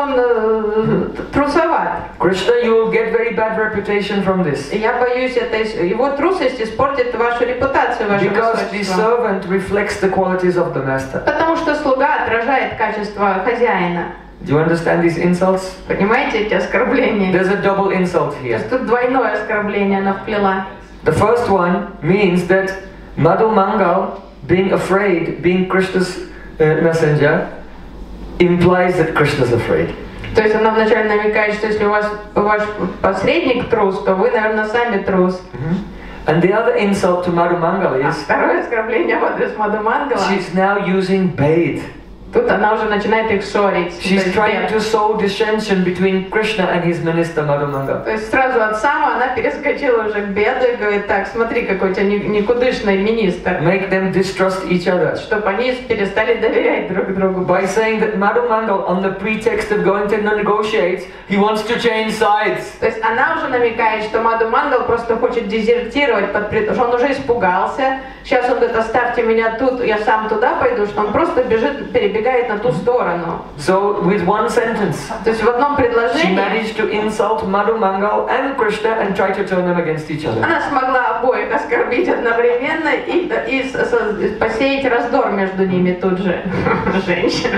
он трусоват. Krishna, you will get very bad reputation from this. И я боюсь, его трусость испортит вашу репутацию, ваше Because the высочество. servant reflects the qualities of the master. Потому что слуга отражает качество хозяина. Do you understand these insults? Понимаете эти оскорбления? There's a double insult То here. есть тут двойное оскорбление она вплела. The first one means that Madhu Mangal, being afraid, being Krishna's messenger, implies that Krishna's afraid. То есть она вначале намекает, что если у вас ваш посредник трус, то вы, наверное, сами трус. And the other insult to Madhu Mangal А is второе оскорбление в адрес Мадхумангала. she's now using Bade. Тут она уже начинает их ссорить. She's То есть trying бед. to sow dissension between Krishna and his minister Madhu Mangal. То есть сразу от Сама она перескочила уже к беду и говорит: так, смотри, какой у тебя никудышный министр. Make them distrust each other. Чтобы они перестали доверять друг другу. By saying that Madhu Mangal, on the pretext of going to negotiate, he wants to change sides. То есть она уже намекает, что Мадхумангал просто хочет дезертировать, что он уже испугался. Сейчас он говорит: оставьте меня тут, я сам туда пойду, что он просто бежит, перебегает на ту сторону. So with one sentence, То есть в одном she предложении managed to insult Madhu Mangal and Krishna and try to turn them against each other. она смогла обоих оскорбить одновременно и посеять раздор между ними тут же. Женщина.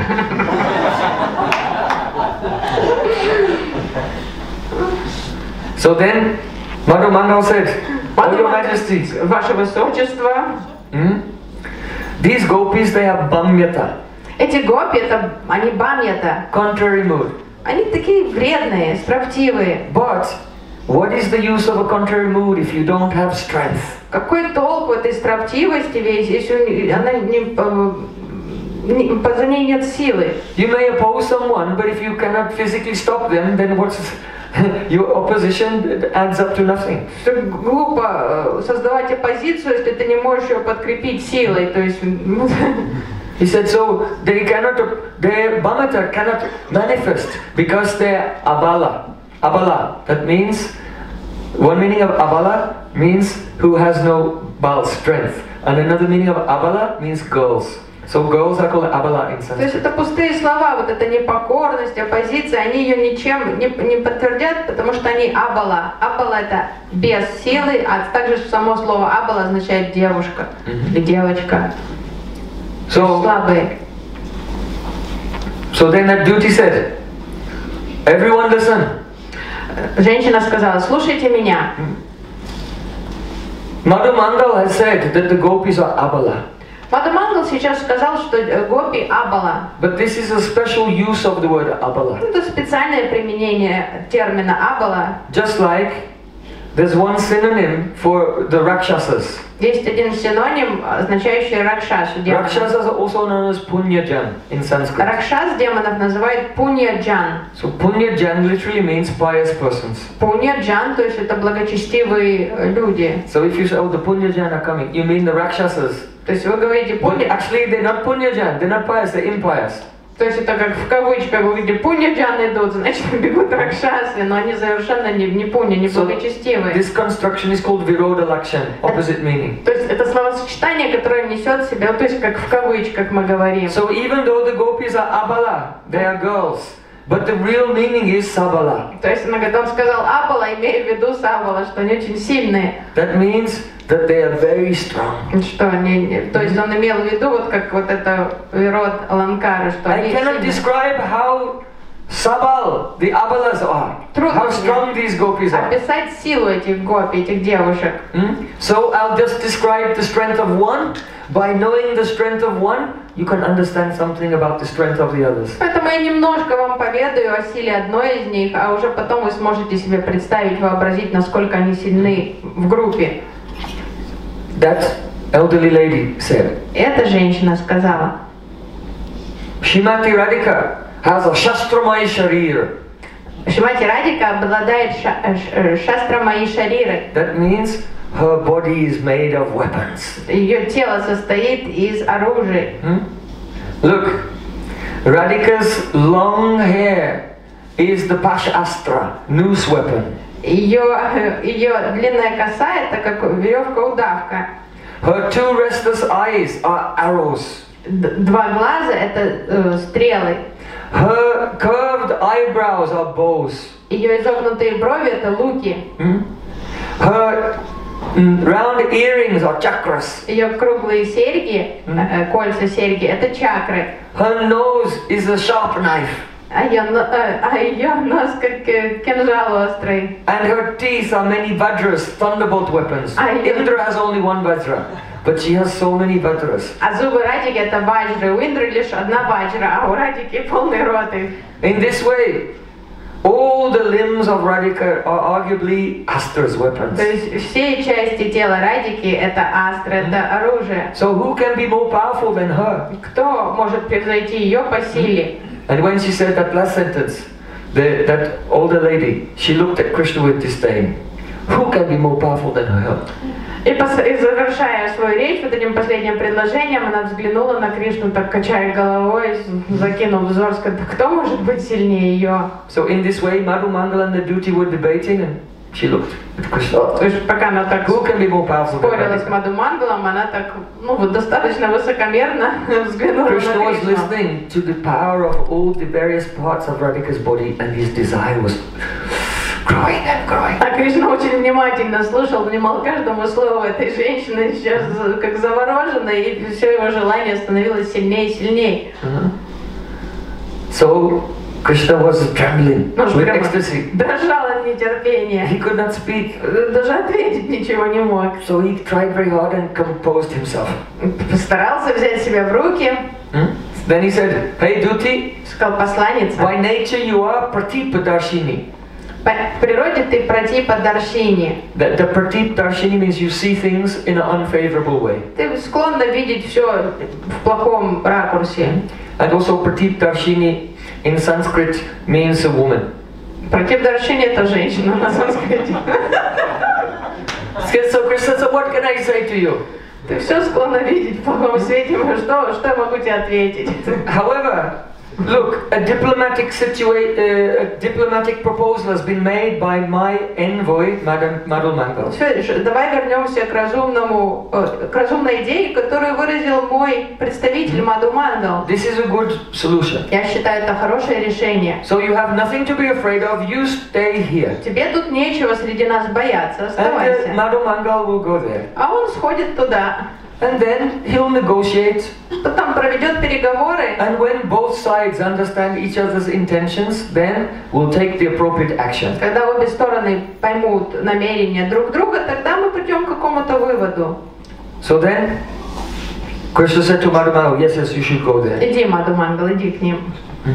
So then, Madhu Mangal said, Oh your majesty, Ваше высочество, these gopis, they have bamyata, эти гопи, они бамьята, contrary mood. они такие вредные, строптивые. But what is the use of a contrary mood if you don't have strength? Какой толк в этой строптивости весь, если она за ней нет силы? You may oppose someone, but if you cannot physically stop them, then what's your opposition adds up to nothing. Глупо создавать оппозицию, если ты не можешь ее подкрепить силой. То есть, He said, so their bhamata cannot manifest because they're abala. Abala, that means, one meaning of abala means who has no bal, strength. And another meaning of abala means girls. So girls are called abala in То есть Sanskrit. это пустые слова, вот эта непокорность, оппозиция, они ее ничем не подтвердят, потому что они абала. Абала это без силы, а также само слово абала означает девушка или девочка. So Слабые. then that duty said, everyone listen. Женщина сказала, слушайте меня. Madhu Mangal has said that the gopis are abala. Мадху Мангал сейчас сказал, что гопи абала. But this is a special use of the word abala. Это специальное применение термина абала. Just like there's one synonym for the Rakshasas. Есть один синоним, означающий ракшасу, демонов. Rakshasas are also known as Punyajan in Sanskrit. Ракшас демонов называют пунья-джан. So Punyajan literally means pious persons. Пунья-джан, то есть это благочестивые люди. So if you say, oh, the Punyajan are coming, you mean the Rakshasas. То есть вы говорите But пунья, actually they're not Punyajan, they're not pious, they're impious. то есть это как в кавычках, вы видите, пунья-джан идут, значит бегут ракшасы, но они совершенно не пунья, не So благочестивые. this construction is called Viroda Lakshan, opposite meaning. То есть это словосочетание, которое несет в себя, то есть как в кавычках мы говорим. So even though the gopis are abala, they are girls, but the real meaning is sabala. То есть он сказал абала, имея в виду сабала, что они очень сильные. That means that they are very strong. Что они, то есть он имел в виду вот как вот это род Аланкара, что I они cannot сильные. describe how sabal the abalas are, Трудно how strong these gopis are. описать силу этих гопи, этих девушек. So I'll just describe the strength of one. By knowing the strength of one, you can understand something about the strength of the others. Поэтому я немножко вам поведаю о силе одной из них, а уже потом вы сможете себе представить, вообразить, насколько они сильны в группе. That elderly lady said, Эта женщина сказала, Shrimati Radhika has a Shastramai Sharir. Шримати Радика обладает шастрамаи шарирой. That means her body is made of weapons. Ее тело состоит из оружия. Look, Radhika's long hair is the Pashastra, noose weapon. Ее длинная коса это как веревка-удавка. Her two restless eyes are arrows. Два глаза это стрелы. Her curved eyebrows are bows. Ее изогнутые брови это луки. Her round earrings are chakras. Ее круглые серьги, кольца серьги это чакры. Her nose is a sharp knife. А ее нос как кинжал острый. And her teeth are many vajras, thunderbolt weapons. Indra has only one vajra, but she has so many vajras. А зубы Радики это ваджры. У Индры лишь одна ваджра, а у Радики полный рот их. In this way, all the limbs of Radhika are arguably Astra's weapons. То есть все части тела Радики это астра, это оружие. So who can be more powerful than her? Кто может превзойти ее по силе? And when she said that last sentence, that older lady, she looked at Krishna with disdain. Who can be more powerful than her? И завершая свою речь вот этим последним предложением, она взглянула на Кришну, так качая головой, закинув взор, сказала, кто может быть сильнее ее? So in this way, Madhu Mangal and the Duty were debating, and she looked at Krishna. То есть пока она так Who can be more powerful than спорила с Radhika? Мадху Мангалом, она так, вот достаточно высокомерно взглянула Krishna на was Кришну. listening to the power of all the various parts of Radhika's body, and his desire was growing and growing. А Кришна очень внимательно слушал, внимал каждому слову этой женщины, сейчас как завороженной, и все его желание становилось сильнее и сильнее. So Krishna was trembling Он with прямо ecstasy. дрожал от нетерпения, He could not speak, даже ответить ничего не мог. so he tried very hard and composed himself. Постарался взять себя в руки, Then he said, "Hey Duti, сказал посланница, by nature you are Pratip-darshini." по природе ты Пратипа Даршини. The Pratip-darshini means you see things in an unfavorable way. Ты склонна видеть все в плохом ракурсе. And also Pratip-darshini in Sanskrit means a woman. Пратип Даршини это женщина на санскрите. So Krishna said, what can I say to you? Ты все склонна видеть в плохом свете, что я могу тебе ответить? However, Look, a diplomatic proposal has been made by my envoy, Madam Madhumangal. Давай вернемся к разумной идее, которую выразил мой представитель Madhumangal. This is a good solution. Я считаю, это хорошее решение. So you have nothing to be afraid of. You stay here. Тебе тут нечего среди нас бояться. Оставайся. And Madhumangal will go there. А он сходит туда. And then he'll negotiate. Потом проведет переговоры. And when both sides understand each other's intentions, then we'll take the appropriate action. Когда обе стороны поймут намерения друг друга, тогда мы придем к какому-то выводу. So then, Krishna said to Madhumangal, yes, you should go there. Иди, Madhumangal, иди к ним.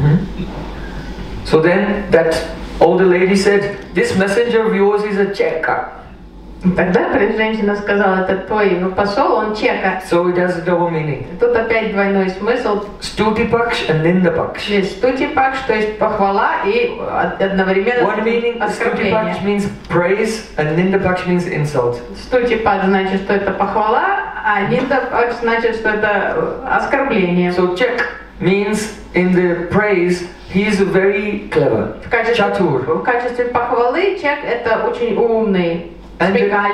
So then that older lady said, this messenger of yours is a Cheka. Тогда женщина сказала, это твой посол, он чека. So it has a double meaning. Тут опять двойной смысл. Stutipaksh and Nindapaksh. Есть стутипакш, то есть похвала и одновременно One meaning, оскорбление. Stutipaksh means praise and Nindapaksh means insult. Стутипак значит, что это похвала, а ниндапакш значит, что это оскорбление. So Chek means in the praise, he is very clever. В качестве похвалы чек это очень умный. And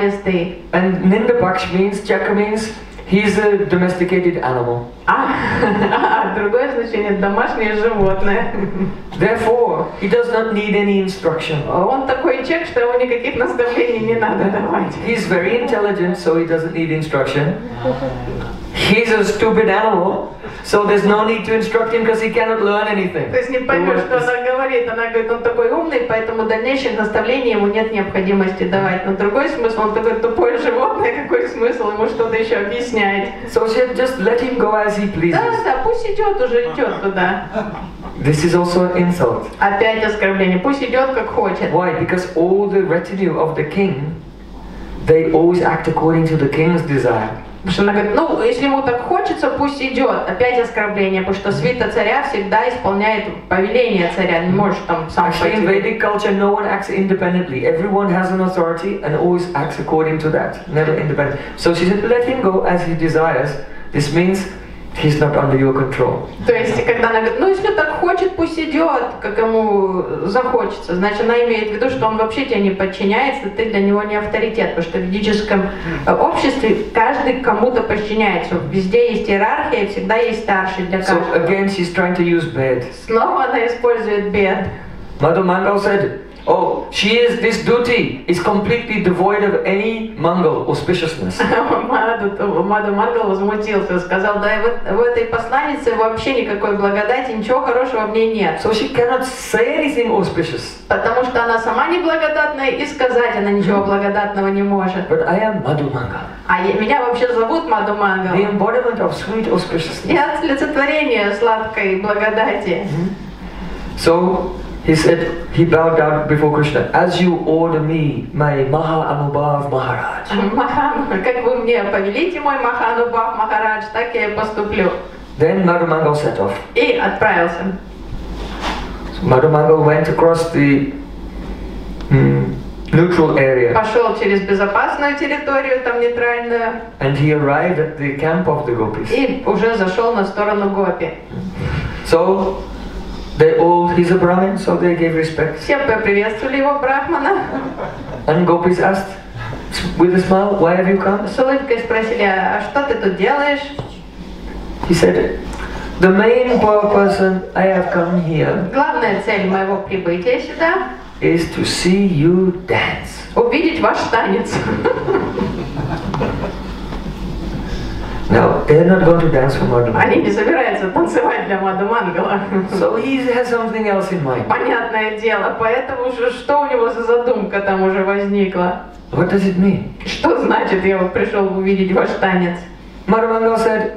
Nindapaksh means, Cheka means, he's a domesticated animal. Другое значение домашнее животное. Therefore, he does not need any instruction. Он такой чек, что ему никаких наставлений не надо давать. He's very intelligent, so he doesn't need instruction. He's a stupid animal, so there's no need to instruct him because he cannot learn anything. То есть не поймешь, что она говорит. Она говорит, он такой умный, поэтому дальнейших наставлений ему нет необходимости давать. Но другой смысл, он такой тупое животное, какой смысл ему что-то еще объяснять? So just let him go as he pleases. Да, пусть идет, уже идет туда. This is also an insult. Опять оскорбление. Пусть идет как хочет. Why? Because all the retinue of the king, they always act according to the king's desire. Потому что она говорит, ну, если ему так хочется, пусть идет. Опять оскорбление, потому что свита царя всегда исполняет повеление царя, не может там сам пойти. In Vedic culture, no one acts independently. Everyone has an authority and always acts according to that, never independent. So she said, let him go as he desires. This means he's not under your control. То есть, когда она говорит, ну, если так хочет, пусть идет, как ему захочется. Значит, она имеет в виду, что он вообще тебе не подчиняется, ты для него не авторитет. Потому что в ведическом обществе каждый кому-то подчиняется. Везде есть иерархия, всегда есть старший для каждого. So again, she's trying to use bed. Снова она использует бед. Madhumangal said, oh, this duty is completely devoid of any mangal, auspiciousness. Madhumangal возмутился, сказал, да, в этой посланнице вообще никакой благодати, ничего хорошего в ней нет. So she cannot say anything auspicious. Потому что она сама не благодатная и сказать она ничего благодатного не может. But I am Madhumangal. Меня вообще зовут Madhumangal. The embodiment of sweet auspiciousness. Я олицетворение сладкой благодати. So he said, he bowed down before Krishna, as you order me, my Maha Anubhav Maharaj. Как вы мне повелите, мой Маха Анубхав Махарадж, так я и поступлю. Then Madhumangal set off. И отправился. So Madhumangal went across the neutral area. Пошел через безопасную территорию, там нейтральную. And he arrived at the camp of the gopis. И уже зашел на сторону гопи. So he's a Brahmin, so they gave respect. Все поприветствовали его, брахмана. And gopis asked, with a smile, why have you come? С улыбкой спросили, а что ты тут делаешь? He said, the main purpose I have come here. Главная цель моего прибытия сюда is to see you dance. Увидеть ваш танец. Now, they're not going to dance for Madhumangal. Они не собираются танцевать для Madhumangal. So he has something else in mind. Понятное дело, поэтому же что у него за задумка там уже возникла? What does it mean? Что значит я вот пришел увидеть ваш танец? Madhumangal said,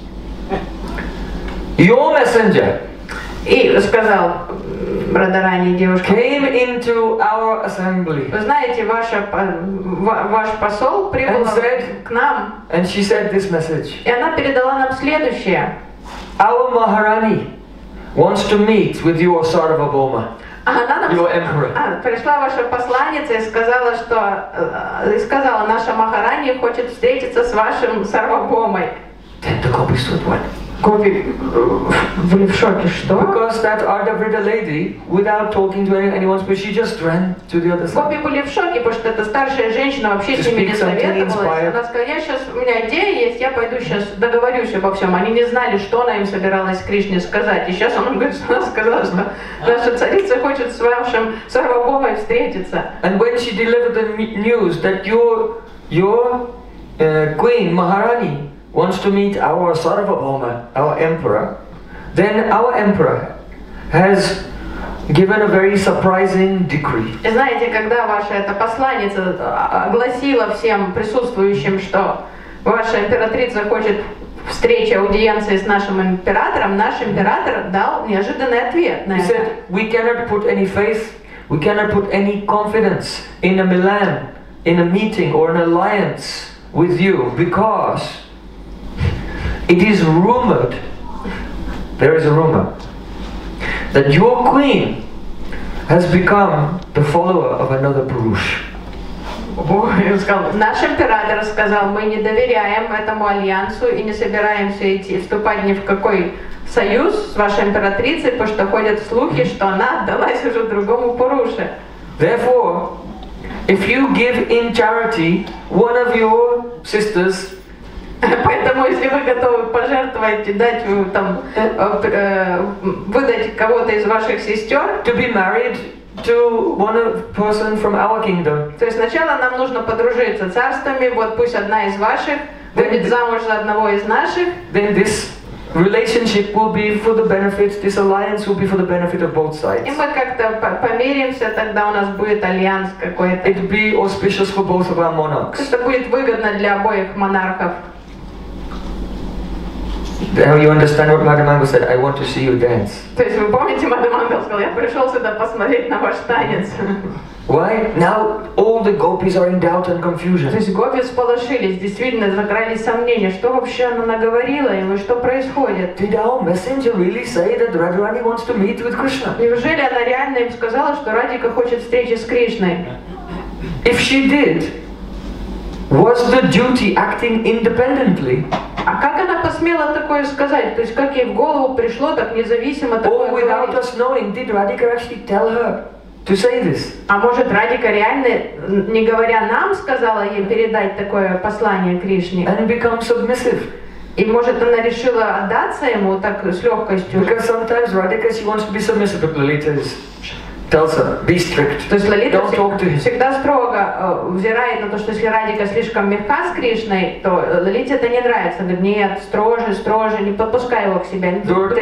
your messenger. И сказал Радharani девушке, came into our assembly. Вы знаете, ваш посол прибыл к нам. And she said this message. И она передала нам следующее. Our Maharani wants to meet with your Sarvabhauma, your emperor. Пришла ваша посланница и сказала, наша Махарани хочет встретиться с вашим Сарвабхаумой. Then the gopis said, what? Гопи были в шоке, что? Because that Ardhavrita lady, without talking to anyone, but she just ran to the other Гопи side. были в шоке, потому что эта старшая женщина вообще с ними не советовалась. Она сказала, у меня идея есть, я пойду сейчас договорюсь обо всем. Они не знали, что она им собиралась Кришне сказать. И сейчас она говорит, что она сказала, что наша царица хочет с вашим Сарвабхаумой встретиться. And when she delivered the news that your queen Maharani wants to meet our Sarvabhauma, our emperor, then our emperor has given a very surprising decree. И знаете, когда ваша эта посланница огласила всем присутствующим, что ваша императрица хочет встречи, аудиенции с нашим императором, наш император дал неожиданный ответ на He это. said, we cannot put any faith, we cannot put any confidence in a Milan, in a meeting or an alliance with you, because it is rumored, there is a rumor, that your queen has become the follower of another Purush. Наш император сказал, мы не доверяем этому альянсу и не собираемся вступать ни в какой союз с вашей императрицей, потому что ходят слухи, что она отдалась уже другому Пуруше. Therefore, if you give in charity one of your sisters, поэтому, если вы готовы пожертвовать, дать там, выдать кого-то из ваших сестер, to be married to one person from our kingdom, то есть сначала нам нужно подружиться царствами, вот пусть одна из ваших выйдет замуж за одного из наших, then this relationship will be for the benefit, this alliance will be for the benefit of both sides. и мы как-то помиримся, тогда у нас будет альянс какой-то. It will be auspicious for both of our monarchs. Это будет выгодно для обоих монархов. Now you understand what Madhamangal said, I want to see you dance. То есть вы помните, Мадхамангал сказал, я пришел сюда посмотреть на ваш танец. Why? Now all the gopis are in doubt and То confusion. есть гопи всполошились, действительно закрались сомнения, что вообще она наговорила им и что происходит. Did our messenger really say that Radharani wants to meet with Krishna? Неужели она реально им сказала, что Радика хочет встречи с Кришной? If she did, was the duty acting independently? А как она посмела такое сказать? То есть как ей в голову пришло так независимо такое Or without говорить? us knowing, did Radhika actually tell her to say this? А может Радика реально, не говоря нам, сказала ей передать такое послание Кришне? And become submissive? И может она решила отдаться ему так с легкостью? Because sometimes Radhika, she wants to be submissive, but Lalita tells her, be strict. То есть Лалита Don't talk to him. всегда строго взирает на то, что если Радика слишком мягка с Кришной, то Лалите это не нравится. Говорит, нет, строже, строже, не подпускай его к себе.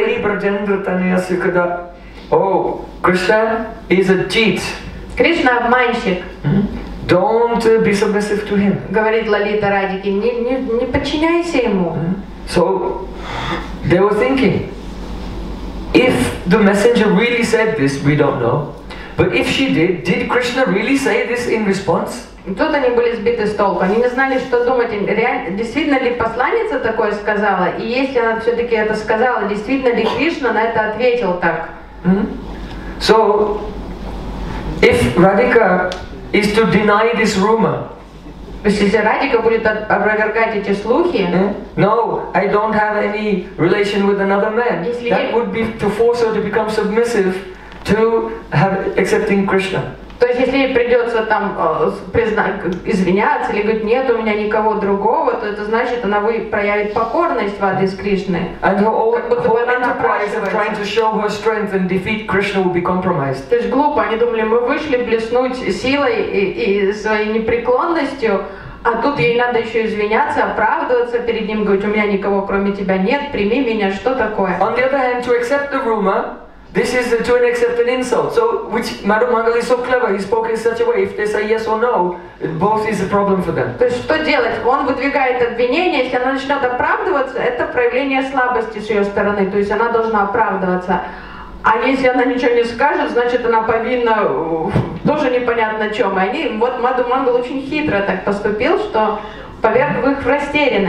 Oh, Krishna is a cheat. Кришна обманщик. Don't be submissive to him. Говорит Лалита Радике, не подчиняйся ему. So they were thinking, if the messenger really said this, we don't know. But if she did Krishna really say this in response? Тут они были сбиты с толку, они не знали, что думать. Действительно ли посланница такое сказала? И если она все-таки это сказала, действительно ли Кришна на это ответил так? So, if Radhika is to deny this rumor, То есть если Радика будет опровергать эти слухи, no, I don't have any relation with another man, that would be to force her to become submissive to accepting Krishna. то есть если ей придется там извиняться или говорить, нет у меня никого другого, то это значит, она проявит покорность в адрес Кришны. And her whole enterprise of trying to show her strength and defeat Krishna will be compromised. То есть глупо, они думали, мы вышли блеснуть силой и своей непреклонностью, а тут ей надо еще извиняться, оправдываться перед ним, говорить, у меня никого кроме тебя нет, прими меня, что такое? On the other hand, to accept the rumor, this is to accept an insult. So, which Madhamangal is so clever, he spoke in such a way, if they say yes or no, both is a problem for them. То есть что делать? Он выдвигает обвинение, если она начнет оправдываться, это проявление слабости с ее стороны, то есть она должна оправдываться. А если она ничего не скажет, значит она повинна тоже непонятно чем. И они, вот Мадхамангал очень хитро так поступил, что поверг их в растерянность.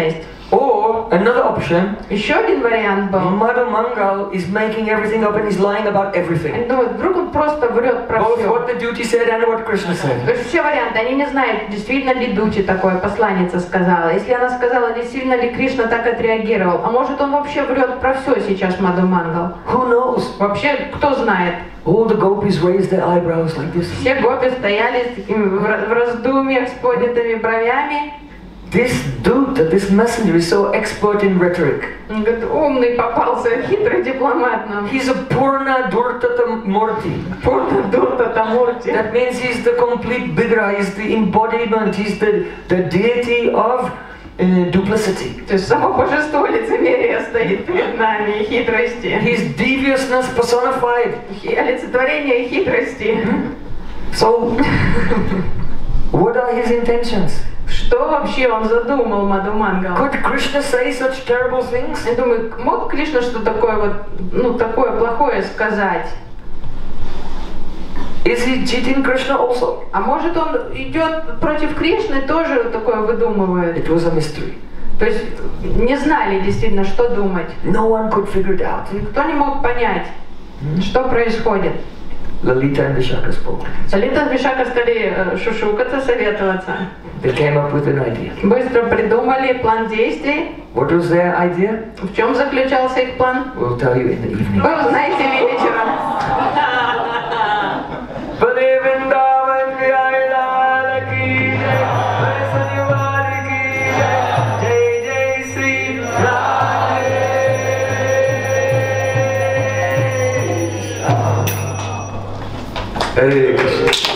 Or another option, Еще один вариант был. Madhu Mangal is making everything up and he's lying about everything. Они думают, вдруг он просто врет про Both все. what the duty said and what Krishna То said. есть все варианты, они не знают, действительно ли Дути такое посланница сказала. Если она сказала, действительно ли Кришна так отреагировал. А может он вообще врет про все сейчас, Мадху Мангал. Who knows? Вообще, кто знает? All the gopis raised their eyebrows like this. Все гопи стояли с такими в раздумьях, с поднятыми бровями. This dude, this messenger is so expert in rhetoric. Он говорит, умный попался, хитрый дипломат нам. He's a Purna Durtata Murti. Пурна Дурта Тамурти. That means he's the complete Vigra, he's the embodiment, he's the deity of duplicity. То есть само божество лицемерия стоит перед нами, и хитрости. He's deviousness personified. Олицетворение хитрости. So, what are his intentions? Что вообще он задумал, Мадху Мангал? Could Krishna say such terrible things? Я думаю, мог Кришна что такое вот, такое плохое сказать? Is he cheating Krishna also? А может он идет против Кришны, тоже вот такое выдумывает? It was a mystery. То есть не знали действительно, что думать. No one could figure it out. Никто не мог понять, что происходит. Lalita and Vishaka spoke. Лалита и Вишака стали шушукаться, советоваться. They came up with an idea. Быстро придумали план действий. What was their idea? В чем заключался их план? We'll tell you in the evening. Вы узнаете вечером. Hare Krishna.